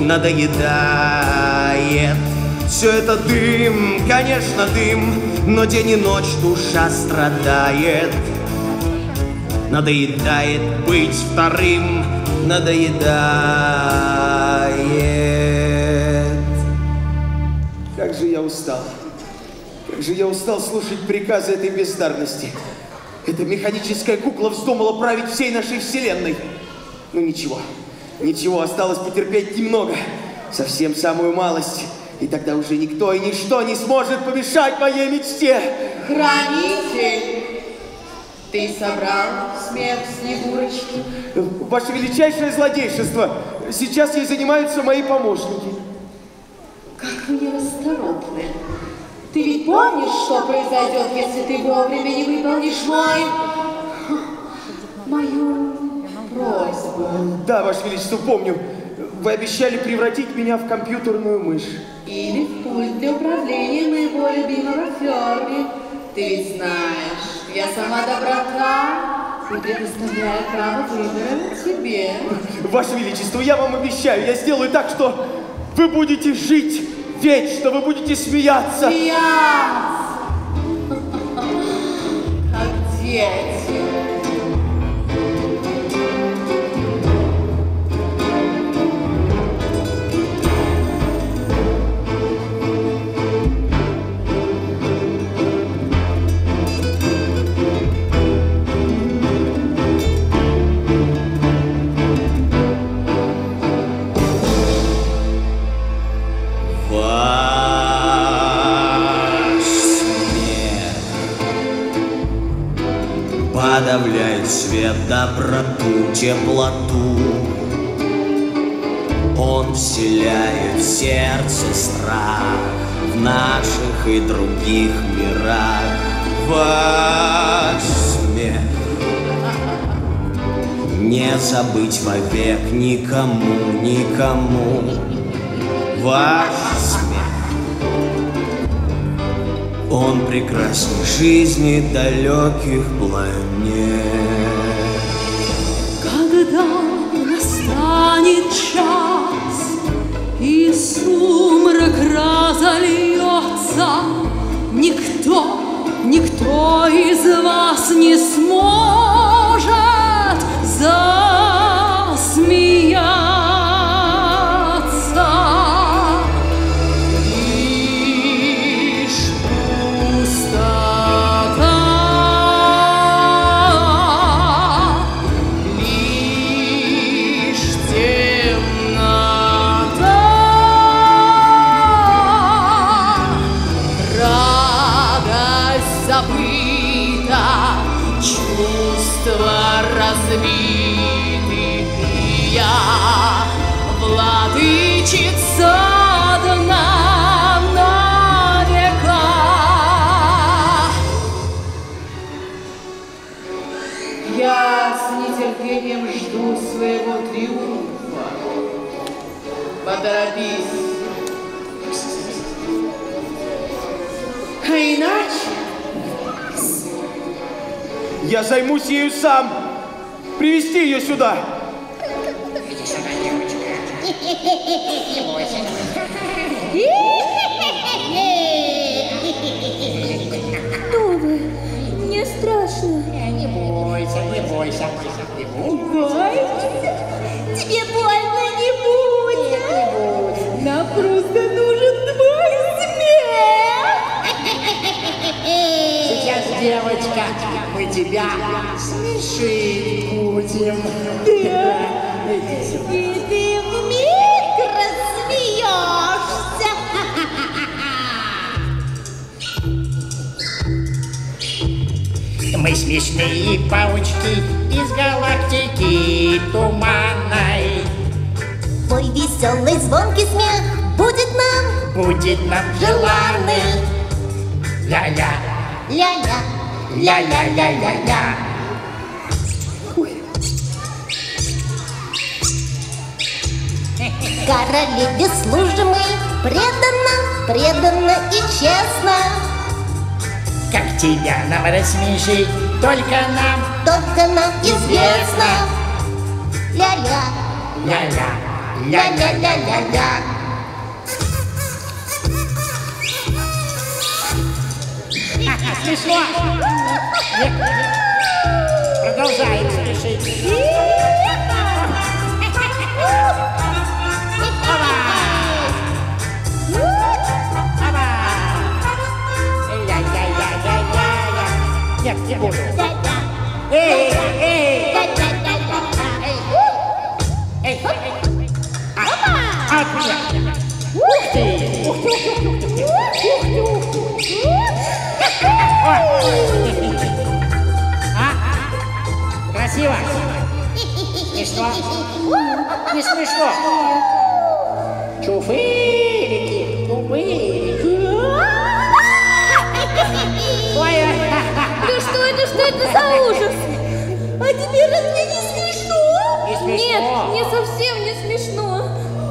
K: надоедает. Все это дым, конечно, дым, но день и ночь душа страдает. Надоедает быть вторым, надоедает.
J: Как же я устал. Как же я устал слушать приказы этой бездарности. Эта механическая кукла вздумала править всей нашей вселенной. Ну ничего, ничего, осталось потерпеть немного. Совсем самую малость. И тогда уже никто и ничто не сможет помешать моей мечте.
H: Хранитель, ты собрал смех Снегурочки?
J: Ваше величайшее злодейшество. Сейчас ей занимаются мои помощники.
H: Как вы нерасторопны. Ты ведь помнишь, что произойдет, если ты вовремя не выполнишь мой... мою просьбу?
J: Да, Ваше Величество, помню. Вы обещали превратить меня в компьютерную мышь.
H: Или в пульт для управления моего любимого Фёрби. Ты ведь знаешь, я сама доброта и предоставляю право выбора тебе.
J: Ваше Величество, я вам обещаю, я сделаю так, что вы будете жить вечно, вы будете смеяться.
H: Смеяться! Как дети.
K: Подавляет свет доброту, теплоту. Он вселяет в сердце страх в наших и других мирах. Ваш смех не забыть вовек никому, никому. Ваш смех, он прекрасней жизни далеких планет.
E: Когда настанет час и сумрак разольется, никто, никто из вас не сможет засмеяться. Разбитых, и я, владычица одна на века.
H: Я с нетерпением жду своего триумфа. Поторопись. А иначе...
J: Я займусь ею сам. Привести ее сюда.
B: Иди сюда, девочка. Не бойся.
C: Кто вы
B: бойся. Не будет.
C: Бойся. Тебе больно не будет.
B: Не будет.
C: Нам просто нужен твой смех.
B: Сейчас, девочка, мы тебя смешить будем.
C: Да.
B: Иди сюда.
C: И ты вмиг рассмеешься.
B: Мы смешные паучки из галактики туманной.
G: Твой веселый звонкий смех будет нам,
B: Будет нам желанный. Ля-ля,
G: ля-ля.
B: ля-ля-ля-ля-ля.
G: Королеве служим мы преданно, преданно и честно.
B: Как тебя нам рассмешить, только нам,
G: Только нам известно. Ля-ля,
B: ля-ля, ля-ля-ля-ля-ля. Смешно. Нет. Продолжаем смешить. Нет, не буду. Эй, эй, эй, а, от меня. Ух ты! Ух ты, ух ты, ух ты, ух ты, ух ты. А? Красиво? Смешно? Не смешно? Чуфырики, чуфырики. Ой,
C: Да что это, что это за ужас? А тебе разве не смешно?
B: Не смешно.
C: Нет, мне совсем не смешно.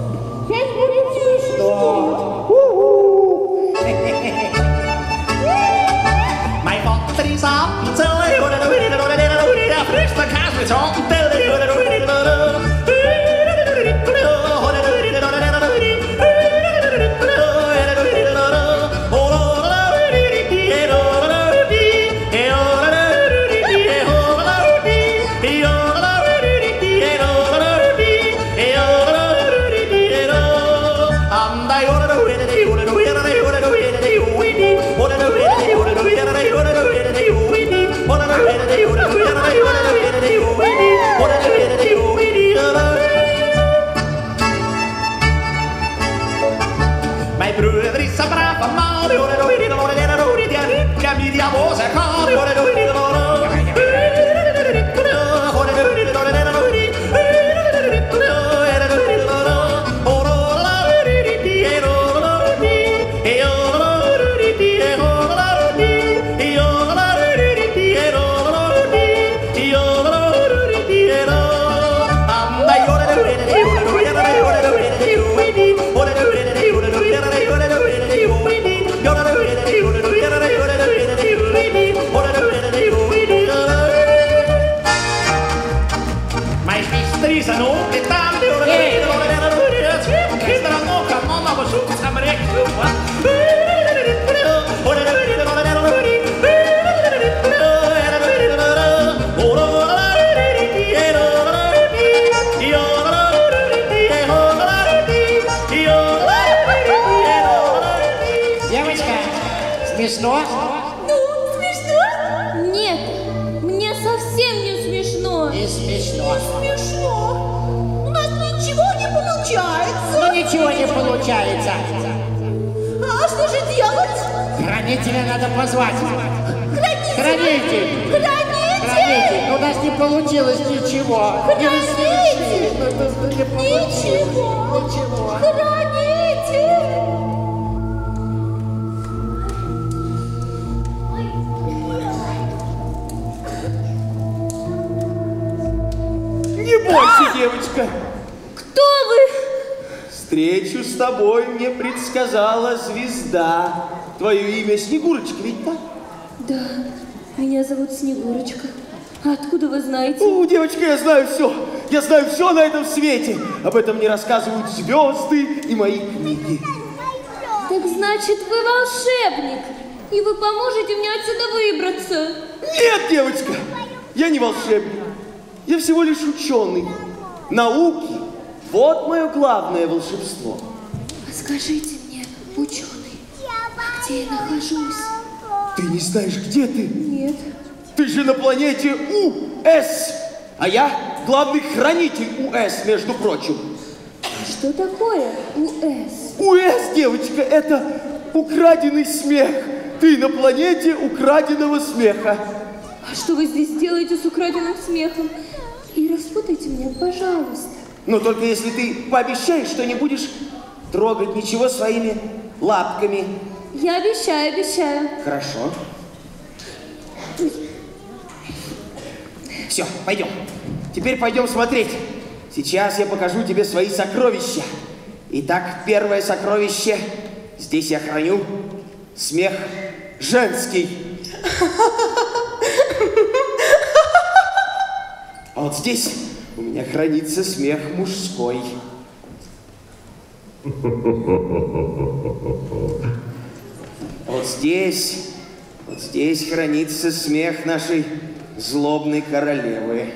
K: Mein Vater ist Apfel, der frisst der Käse mit Mijn broer is een brave man, die die boze kan. Смешно?
C: Ну, смешно? Нет, мне совсем не смешно.
B: Не смешно.
C: Смешно. У нас ничего не получается.
B: Ну ничего не получается.
C: А что же делать?
B: Хранителя надо позвать.
C: Хранитель!
B: Хранитель!
C: Хранитель!
B: Хранитель! У нас не получилось ничего. Не рассмешили. Ну, ну, ну, не получилось.
C: Ничего!
B: Ничего.
C: Хранитель!
J: Не бойся, девочка.
C: Кто вы?
J: Встречу с тобой мне предсказала звезда. Твое имя Снегурочка, ведь так?
C: Да, меня зовут Снегурочка. А откуда вы знаете?
J: О, девочка, я знаю все. Я знаю все на этом свете. Об этом мне рассказывают звезды и мои книги.
C: Так значит, вы волшебник. И вы поможете мне отсюда выбраться.
J: Нет, девочка, я не волшебник. Я всего лишь ученый. Науки – вот мое главное волшебство.
C: А скажите мне, ученый, где я нахожусь?
J: Ты не знаешь, где ты?
C: Нет.
J: Ты же на планете УС, а я главный хранитель УС, между прочим.
C: Что такое УС?
J: УС, девочка, это украденный смех. Ты на планете украденного смеха.
C: А что вы здесь делаете с украденным смехом? И распутайте меня, пожалуйста.
J: Но только если ты пообещаешь, что не будешь трогать ничего своими лапками.
C: Я обещаю, обещаю.
J: Хорошо. Все, пойдем. Теперь пойдем смотреть. Сейчас я покажу тебе свои сокровища. Итак, первое сокровище. Здесь я храню смех женский. А вот здесь у меня хранится смех мужской. Вот здесь, вот здесь хранится смех нашей злобной королевы.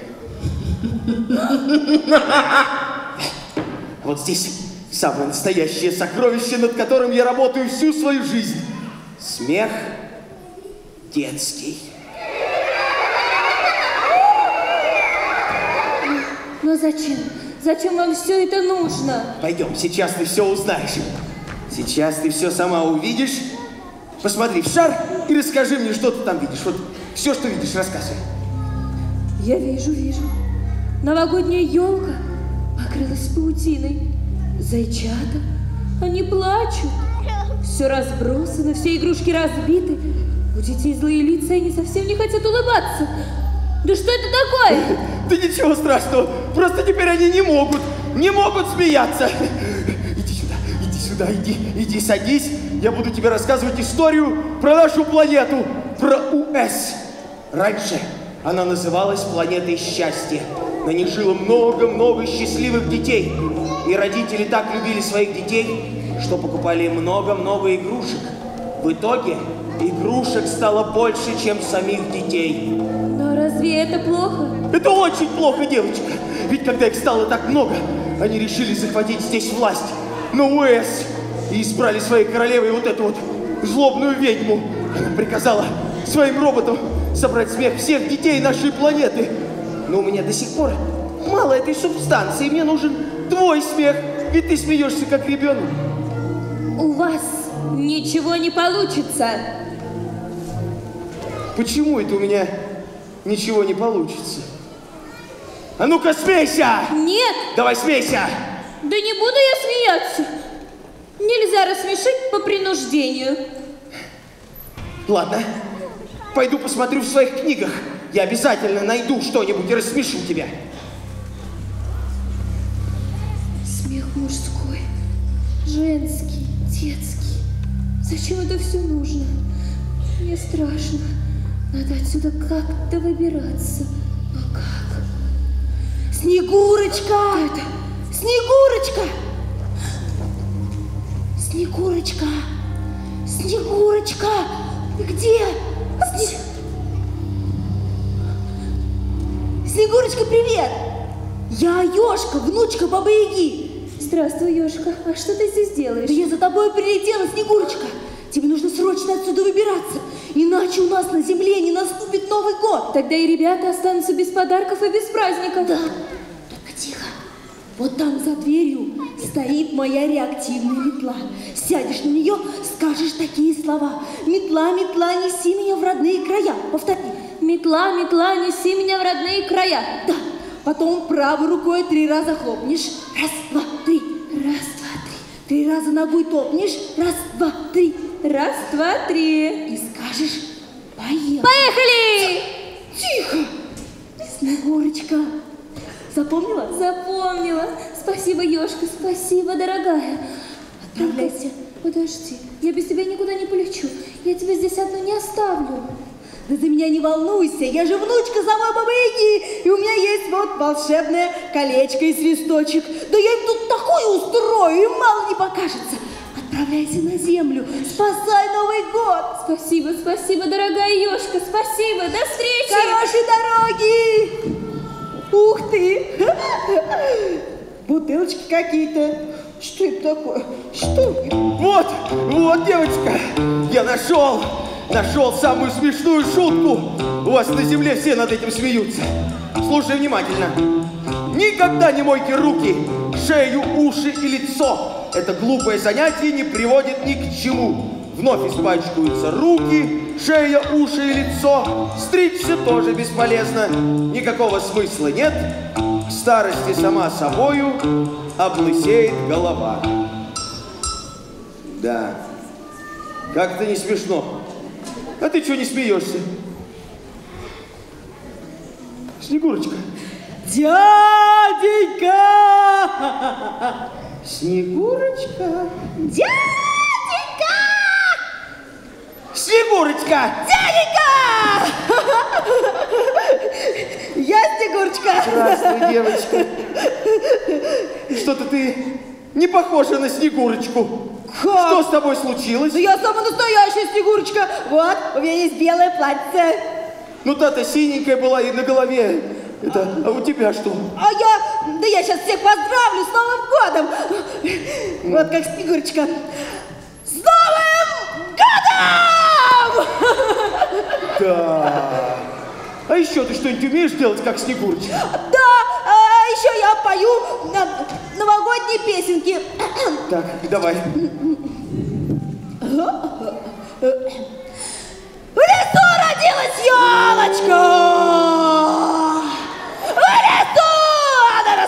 J: Вот здесь самое настоящее сокровище, над которым я работаю всю свою жизнь. Смех детский.
C: Но зачем? Зачем вам все это нужно?
J: Пойдем, сейчас ты все узнаешь. Сейчас ты все сама увидишь. Посмотри в шар и расскажи мне, что ты там видишь. Вот все, что видишь, рассказывай.
C: Я вижу, вижу. Новогодняя елка покрылась паутиной. Зайчата, они плачут. Все разбросано, все игрушки разбиты. У детей злые лица, и они совсем не хотят улыбаться. Да что это такое?
J: Да ничего страшного, просто теперь они не могут, не могут смеяться. Иди сюда, иди сюда, иди, иди, садись. Я буду тебе рассказывать историю про нашу планету, про УС. Раньше она называлась планетой счастья. На ней жило много-много счастливых детей. И родители так любили своих детей, что покупали им много-много игрушек. В итоге игрушек стало больше, чем самих детей.
C: Но разве это плохо?
J: Это очень плохо, девочка. Ведь когда их стало так много, они решили захватить здесь власть на УС. И избрали своей королевой вот эту вот злобную ведьму. Она приказала своим роботам собрать смех всех детей нашей планеты. Но у меня до сих пор мало этой субстанции. Мне нужен твой смех, ведь ты смеешься как ребенок.
C: У вас ничего не получится.
J: Почему это у меня ничего не получится? А ну-ка, смейся!
C: Нет!
J: Давай, смейся!
C: Да не буду я смеяться. Нельзя рассмешить по принуждению.
J: Ладно, пойду посмотрю в своих книгах. Я обязательно найду что-нибудь и рассмешу тебя.
C: Смех мужской, женский, детский. Зачем это все нужно? Мне страшно. Надо отсюда как-то выбираться. Но как? Снегурочка! Кто это? Снегурочка! Снегурочка! Снегурочка! Ты где? Сне... Снегурочка, привет! Я Ёшка, внучка Бабы-Яги. Здравствуй, Ёшка. А что ты здесь делаешь? Да я за тобой прилетела, Снегурочка. Тебе нужно срочно отсюда выбираться, иначе у нас на земле не наступит Новый год. Тогда и ребята останутся без подарков и без праздников. Да, только тихо. Вот там за дверью стоит моя реактивная метла. Сядешь на нее, скажешь такие слова. Метла, метла, неси меня в родные края. Повтори. Метла, метла, неси меня в родные края. Да. Потом правой рукой три раза хлопнешь. Раз, два, три. Раз, два, три. Три раза ногой топнешь. Раз, два, три. Раз, два, три. И скажешь «Поехали». Поехали! Тихо! Снегурочка. Запомнила? Запомнила. Спасибо, Ёшка, спасибо, дорогая. Отправляйся. Подожди, я без тебя никуда не полечу. Я тебя здесь одну не оставлю. Да за меня не волнуйся, я же внучка самой Бабы-Яги, и у меня есть вот волшебное колечко и свисточек. Да я им тут такое устрою, им мало не покажется. Отправляйся на землю, спасай Новый год. Спасибо, спасибо, дорогая Ёшка, спасибо, до встречи. Хорошей дороги. Ух ты! Бутылочки какие-то. Что это такое? Что?
J: Вот, вот, девочка, я нашел, нашел самую смешную шутку. У вас на земле все над этим смеются. Слушай внимательно. Никогда не мойте руки, шею, уши и лицо. Это глупое занятие не приводит ни к чему. Вновь испачкаются руки, шея, уши и лицо. Стричься тоже бесполезно. Никакого смысла нет. К старости сама собою облысеет голова. Да, как-то не смешно. А ты что не смеешься? Снегурочка.
C: Дяденька!
J: Снегурочка.
C: Дяденька!
J: Снегурочка!
C: Дяденька! Я Снегурочка.
J: Здравствуй, девочка. Что-то ты не похожа на Снегурочку.
C: Как?
J: Что с тобой случилось?
C: Да я самая настоящая Снегурочка. Вот, у меня есть белое платье.
J: Ну, та-то синенькая была и на голове. Это, а у тебя что?
C: А я, да я сейчас всех поздравлю с Новым годом. Вот как Снегурочка. С Новым годом!
J: Да. А еще ты что-нибудь умеешь делать, как Снегурочка?
C: Да, а еще я пою на- новогодние песенки.
J: Так, давай.
C: В лесу родилась елочка! В лесу она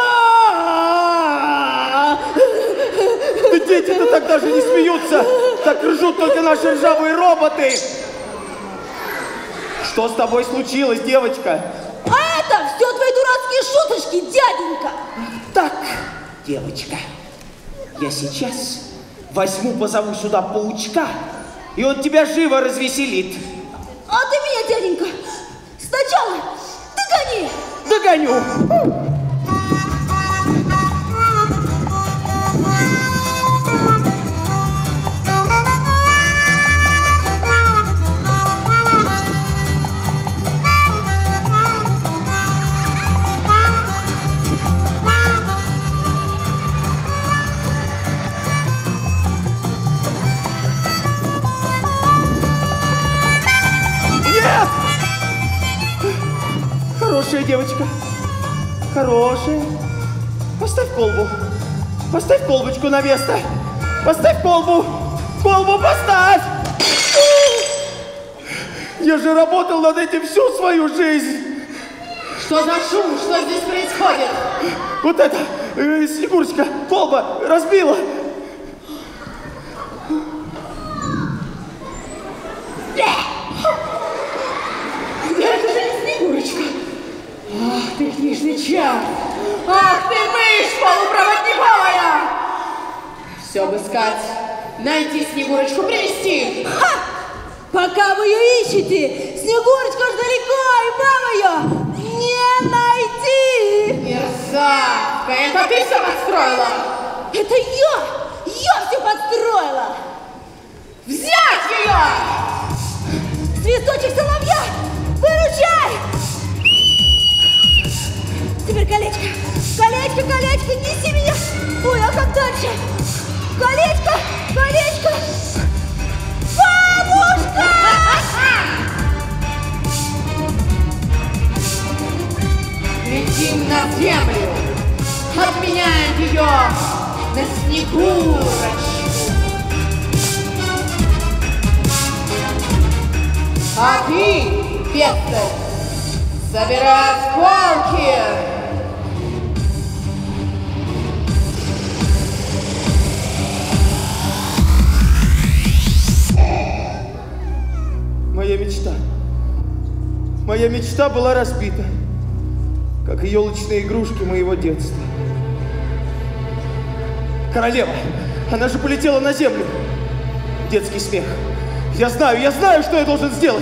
C: росла!
J: Да дети-то так даже не смеются! Так ржут только наши ржавые роботы! Что с тобой случилось, девочка?
C: А это все твои дурацкие шуточки, дяденька!
J: Так, девочка, я сейчас возьму, позову сюда паучка, и он тебя живо развеселит.
C: А ты меня, дяденька, сначала догони!
J: Догоню! Хорошая девочка. Хорошая. Поставь колбу. Поставь колбочку на место. Поставь колбу. Колбу поставь. Я же работал над этим всю свою жизнь.
H: Что за шум? Что здесь происходит?
J: Вот это, э, Снегурочка, колба разбила.
H: Это же не Снегурочка. Ах ты, книжный червь! Ах ты, мышь полупроводниковая! Все обыскать, найти Снегурочку, привести.
C: Ха! Пока вы ее ищете, Снегурочка уж далеко, и вам ее не найти!
H: Мерзавка, это ты все подстроила?
C: Это я! Я все подстроила!
H: Взять ее!
C: Свисточек соловья, выручай! Теперь колечко, колечко, колечко, неси меня! Ой, а как дальше? Колечко, колечко! Бабушка!
H: Летим на землю, обменяем ее на Снегурочку. А ты, Петер, собирай осколки.
J: Моя мечта. Моя мечта была разбита, как и елочные игрушки моего детства. Королева, она же полетела на землю. Детский смех. Я знаю, я знаю, что я должен сделать.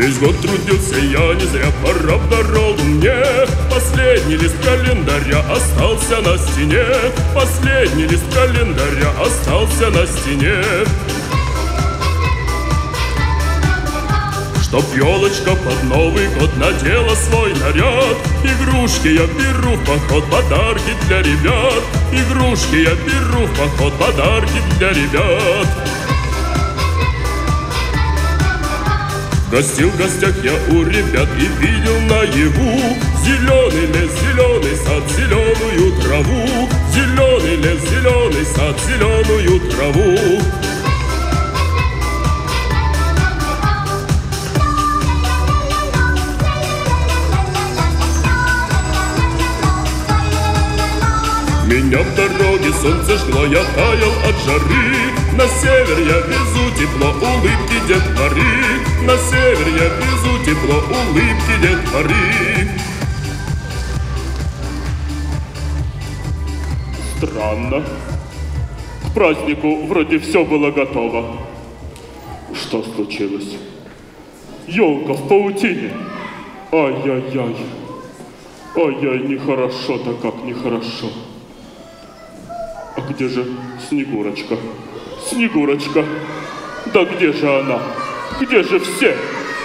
F: Весь год трудился я не зря, пора в дорогу мне. Последний лист календаря остался на стене. Последний лист календаря остался на стене. Чтоб елочка под Новый год надела свой наряд. Игрушки я беру в поход, подарки для ребят. Игрушки я беру в поход, подарки для ребят. Гостил в гостях я у ребят и видел наяву зеленый лес, зеленый сад, зеленую траву. Зеленый лес, зеленый сад, зеленую траву. Меня в дороге солнце жгло, я таял от жары. На север я везу тепло, улыбки детворы. На север я везу тепло, улыбки детворы. Странно. К празднику вроде все было готово. Что случилось? Елка в паутине. Ай-яй-яй. Ай-яй, нехорошо-то как нехорошо. А где же Снегурочка? Снегурочка! Да где же она? Где же все?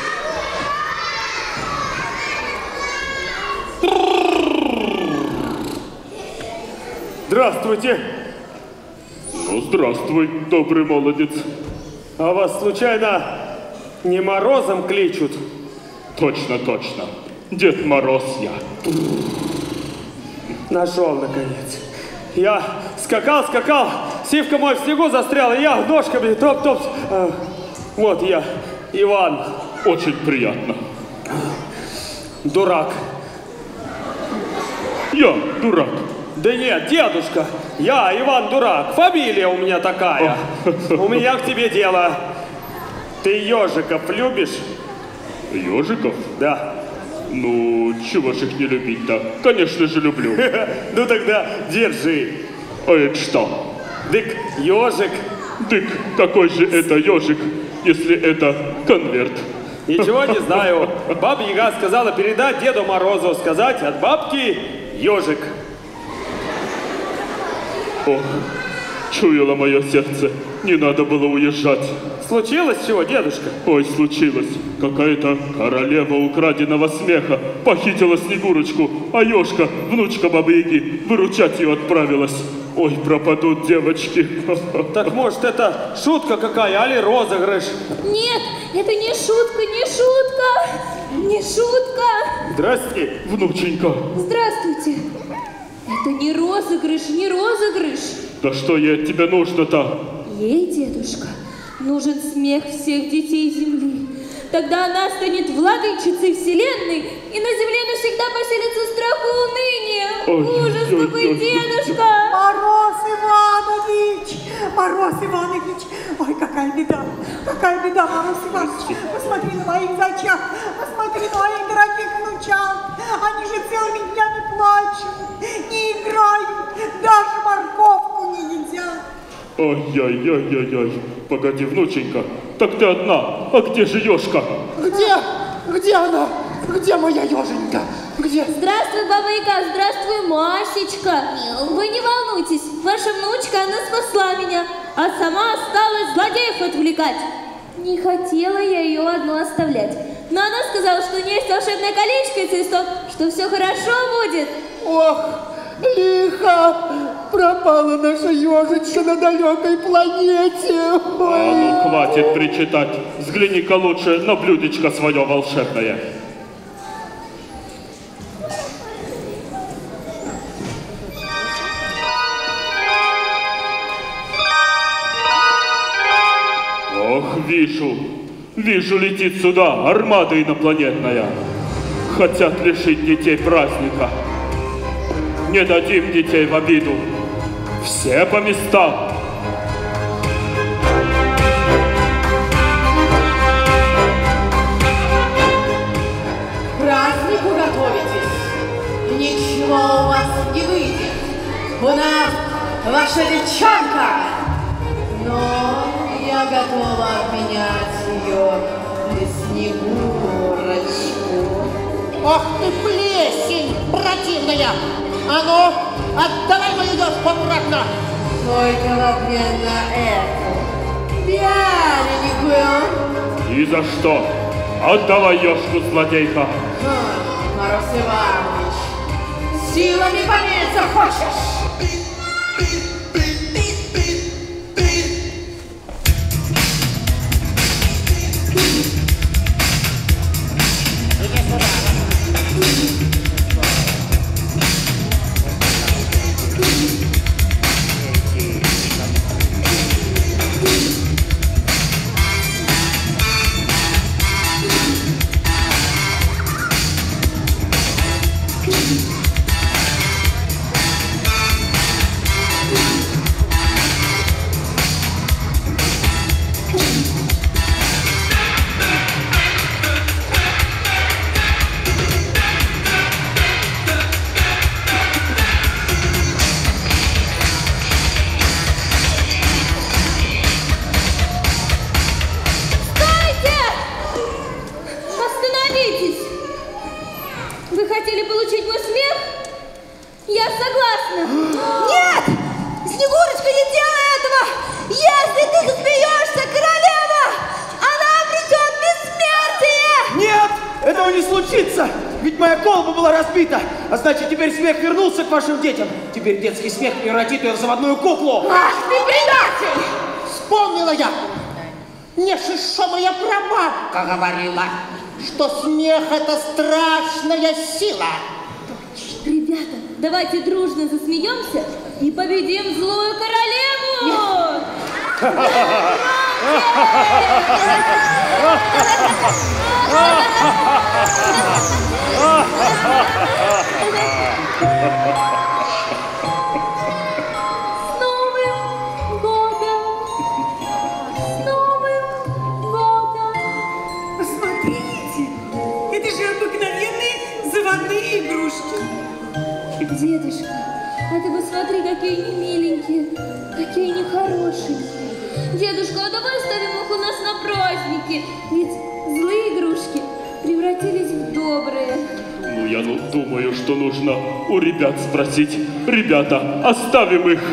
I: Здравствуйте!
F: Ну, здравствуй, добрый молодец.
I: А вас случайно не Морозом кличут?
F: Точно, точно. Дед Мороз я.
I: Нашел, наконец. Я скакал, скакал, сивка мой в снегу застрял, и я ножками топ-топ. А, вот я, Иван.
F: Очень приятно.
I: Дурак.
F: Я дурак.
I: Да нет, дедушка, я Иван Дурак, фамилия у меня такая. У меня к тебе дело. Ты ежиков любишь?
F: Ежиков?
I: Да.
F: Ну, чего ж их не любить-то? Конечно же люблю.
I: Ну тогда держи.
F: А это что?
I: Дык, ежик.
F: Дык, какой же это ежик, если это конверт?
I: Ничего не знаю. Баба Яга сказала передать Деду Морозу, сказать от бабки ежик.
F: Ох, чуяло мое сердце. Не надо было уезжать.
I: Случилось чего, дедушка?
F: Ой, случилось. Какая-то королева украденного смеха похитила Снегурочку, а Ёшка, внучка Бабы Яги, выручать ее отправилась. Ой, пропадут девочки.
I: Так может это шутка какая, али розыгрыш?
C: Нет, это не шутка, не шутка, не шутка.
F: Здрасте, внученька.
C: Здравствуйте. Это не розыгрыш, не розыгрыш.
F: Да что ей от тебя нужно-то?
C: Ей, дедушка, нужен смех всех детей Земли. Тогда она станет владычицей Вселенной, и на Земле навсегда поселится страх и уныние.
F: Ой,
C: ужас
F: ой,
C: какой,
F: ой,
C: дедушка!
A: Мороз Иванович! Мороз Иванович! Ой, какая беда! Какая беда, Мороз Иванович! Посмотри на моих зайчат! Посмотри на моих дорогих внучат! Они же целыми днями плачут, не играют, даже морковку не едят.
F: Ой-ой-ой-ой-ой. Погоди, внученька, так ты одна. А где же Ёшка?
B: Где? Где она? Где моя еженька? Где?
C: Здравствуй, Баба Яга, здравствуй, Масечка. Вы не волнуйтесь, ваша внучка, она спасла меня, а сама осталась злодеев отвлекать. Не хотела я ее одну оставлять. Но она сказала, что у нее есть волшебное колечко и свисток, что все хорошо будет.
B: Ох, лихо! Пропала наша ежечка на далекой планете.
F: А ну, хватит причитать. Взгляни-ка лучше на блюдечко свое волшебное. Ох, вижу, вижу, летит сюда армада инопланетная. Хотят лишить детей праздника. Не дадим детей в обиду. Все по местам.
H: К празднику готовитесь. Ничего у вас не выйдет. У нас ваша девчонка. Но я готова обменять ее на Снегурочку.
B: Ох ты, плесень противная! А ну, отдавай мою ёшку обратно!
H: Только в обмен на это. Пьяненькую.
F: И за что? Отдавай ёшку, злодейка.
H: Мороз Иванович, силами помериться хочешь?
J: А значит, теперь смех вернулся к вашим детям. Теперь детский смех превратит ее в заводную куклу.
A: Ах ты предатель!
B: Вспомнила я. Мне шишо моя прабабка говорила, что смех — это страшная сила.
C: Ребята, давайте дружно засмеемся и победим злую королеву!
E: С Новым годом! С Новым годом!
A: Посмотрите, это же обыкновенные заводные игрушки.
C: Дедушка, а ты посмотри, какие они миленькие, какие они хорошенькие. Дедушка, а давай оставим их у нас на празднике, ведь злые игрушки превратились в добрые.
F: Ну, я ну, думаю, что нужно у ребят спросить. Ребята, оставим их.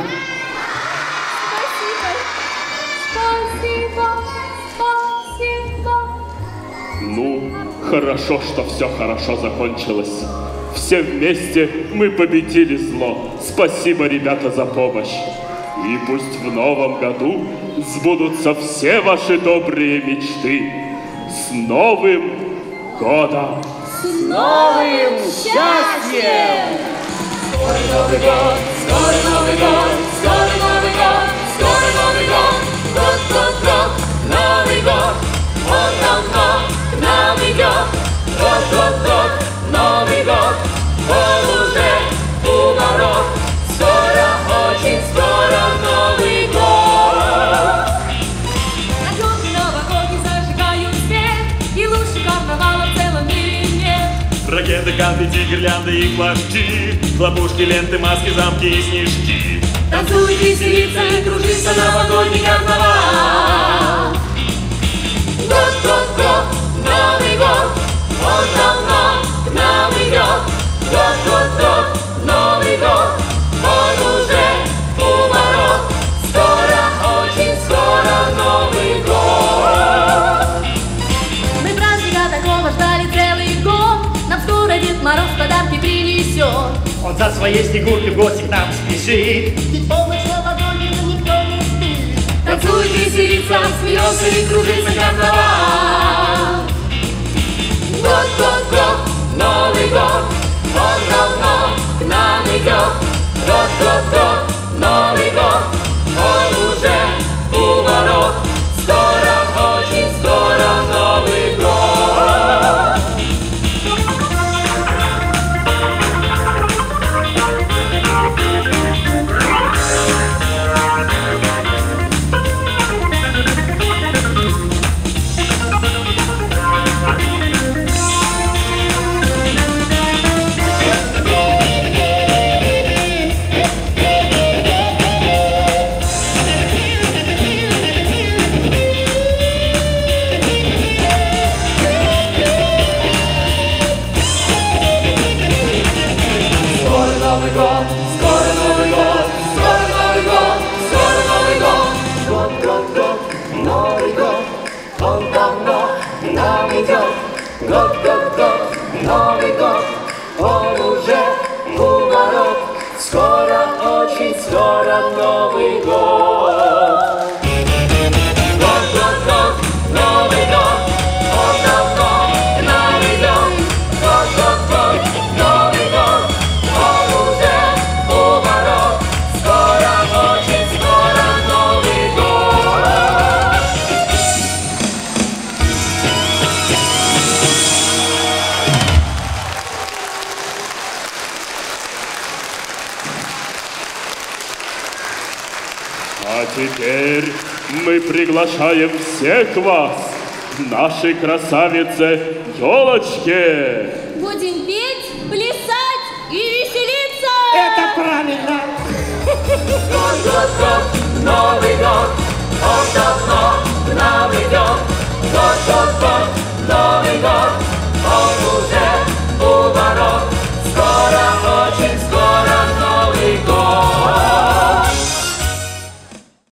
E: Спасибо! Спасибо!
F: Ну, хорошо, что все хорошо закончилось. Все вместе мы победили зло. Спасибо, ребята, за помощь. И пусть в новом году сбудутся все ваши добрые мечты. С Новым годом!
C: С новым счастьем!
E: Скорый Новый год! Скорый Новый год! Скорый Новый год! Скорый Новый год! Год, год, год! Новый год! Он давно к нам идет! Год, год, год! Новый год! Он уже у ворот! Скоро, очень скоро Новый год! На елке новогодней зажигают свет, и лучше карнавала в целом мире нет.
F: Ракеты, конфетти, гирлянды и флажки, хлопушки, ленты, маски, замки и снежки.
E: Танцует, веселится и кружится новогодний карнавал. Год, год, год, Новый год, он давно к нам идет. Год, год, год, Новый год, он уже у ворот. Скоро, очень скоро Новый год. Мы праздника такого ждали целый год. Нам скоро Дед Мороз подарки принесет.
I: Он за своей снегуркой в гости к нам спешит.
B: Ведь полночь новогодняя никто не спит.
E: Танцует, веселится, смеется и кружится карнавал. Год, год, год, Новый год, он давно к нам идет. Год, год, год, Новый год, он уже у ворот. Скоро, очень скоро Новый год.
K: год, год, год, Новый год, он уже у ворот. Скоро, очень скоро Новый год. Год, год, год, Новый год, он давно к нам идет. Год, год, год, Новый год, он уже у ворот. Скоро, очень скоро Новый год.
F: А теперь мы приглашаем всех вас, наши красавицы елочки.
D: Будем петь, плясать и веселиться!
B: Это правильно!
K: Год, год, год, Новый год, он давно к нам идет. Год, год, год,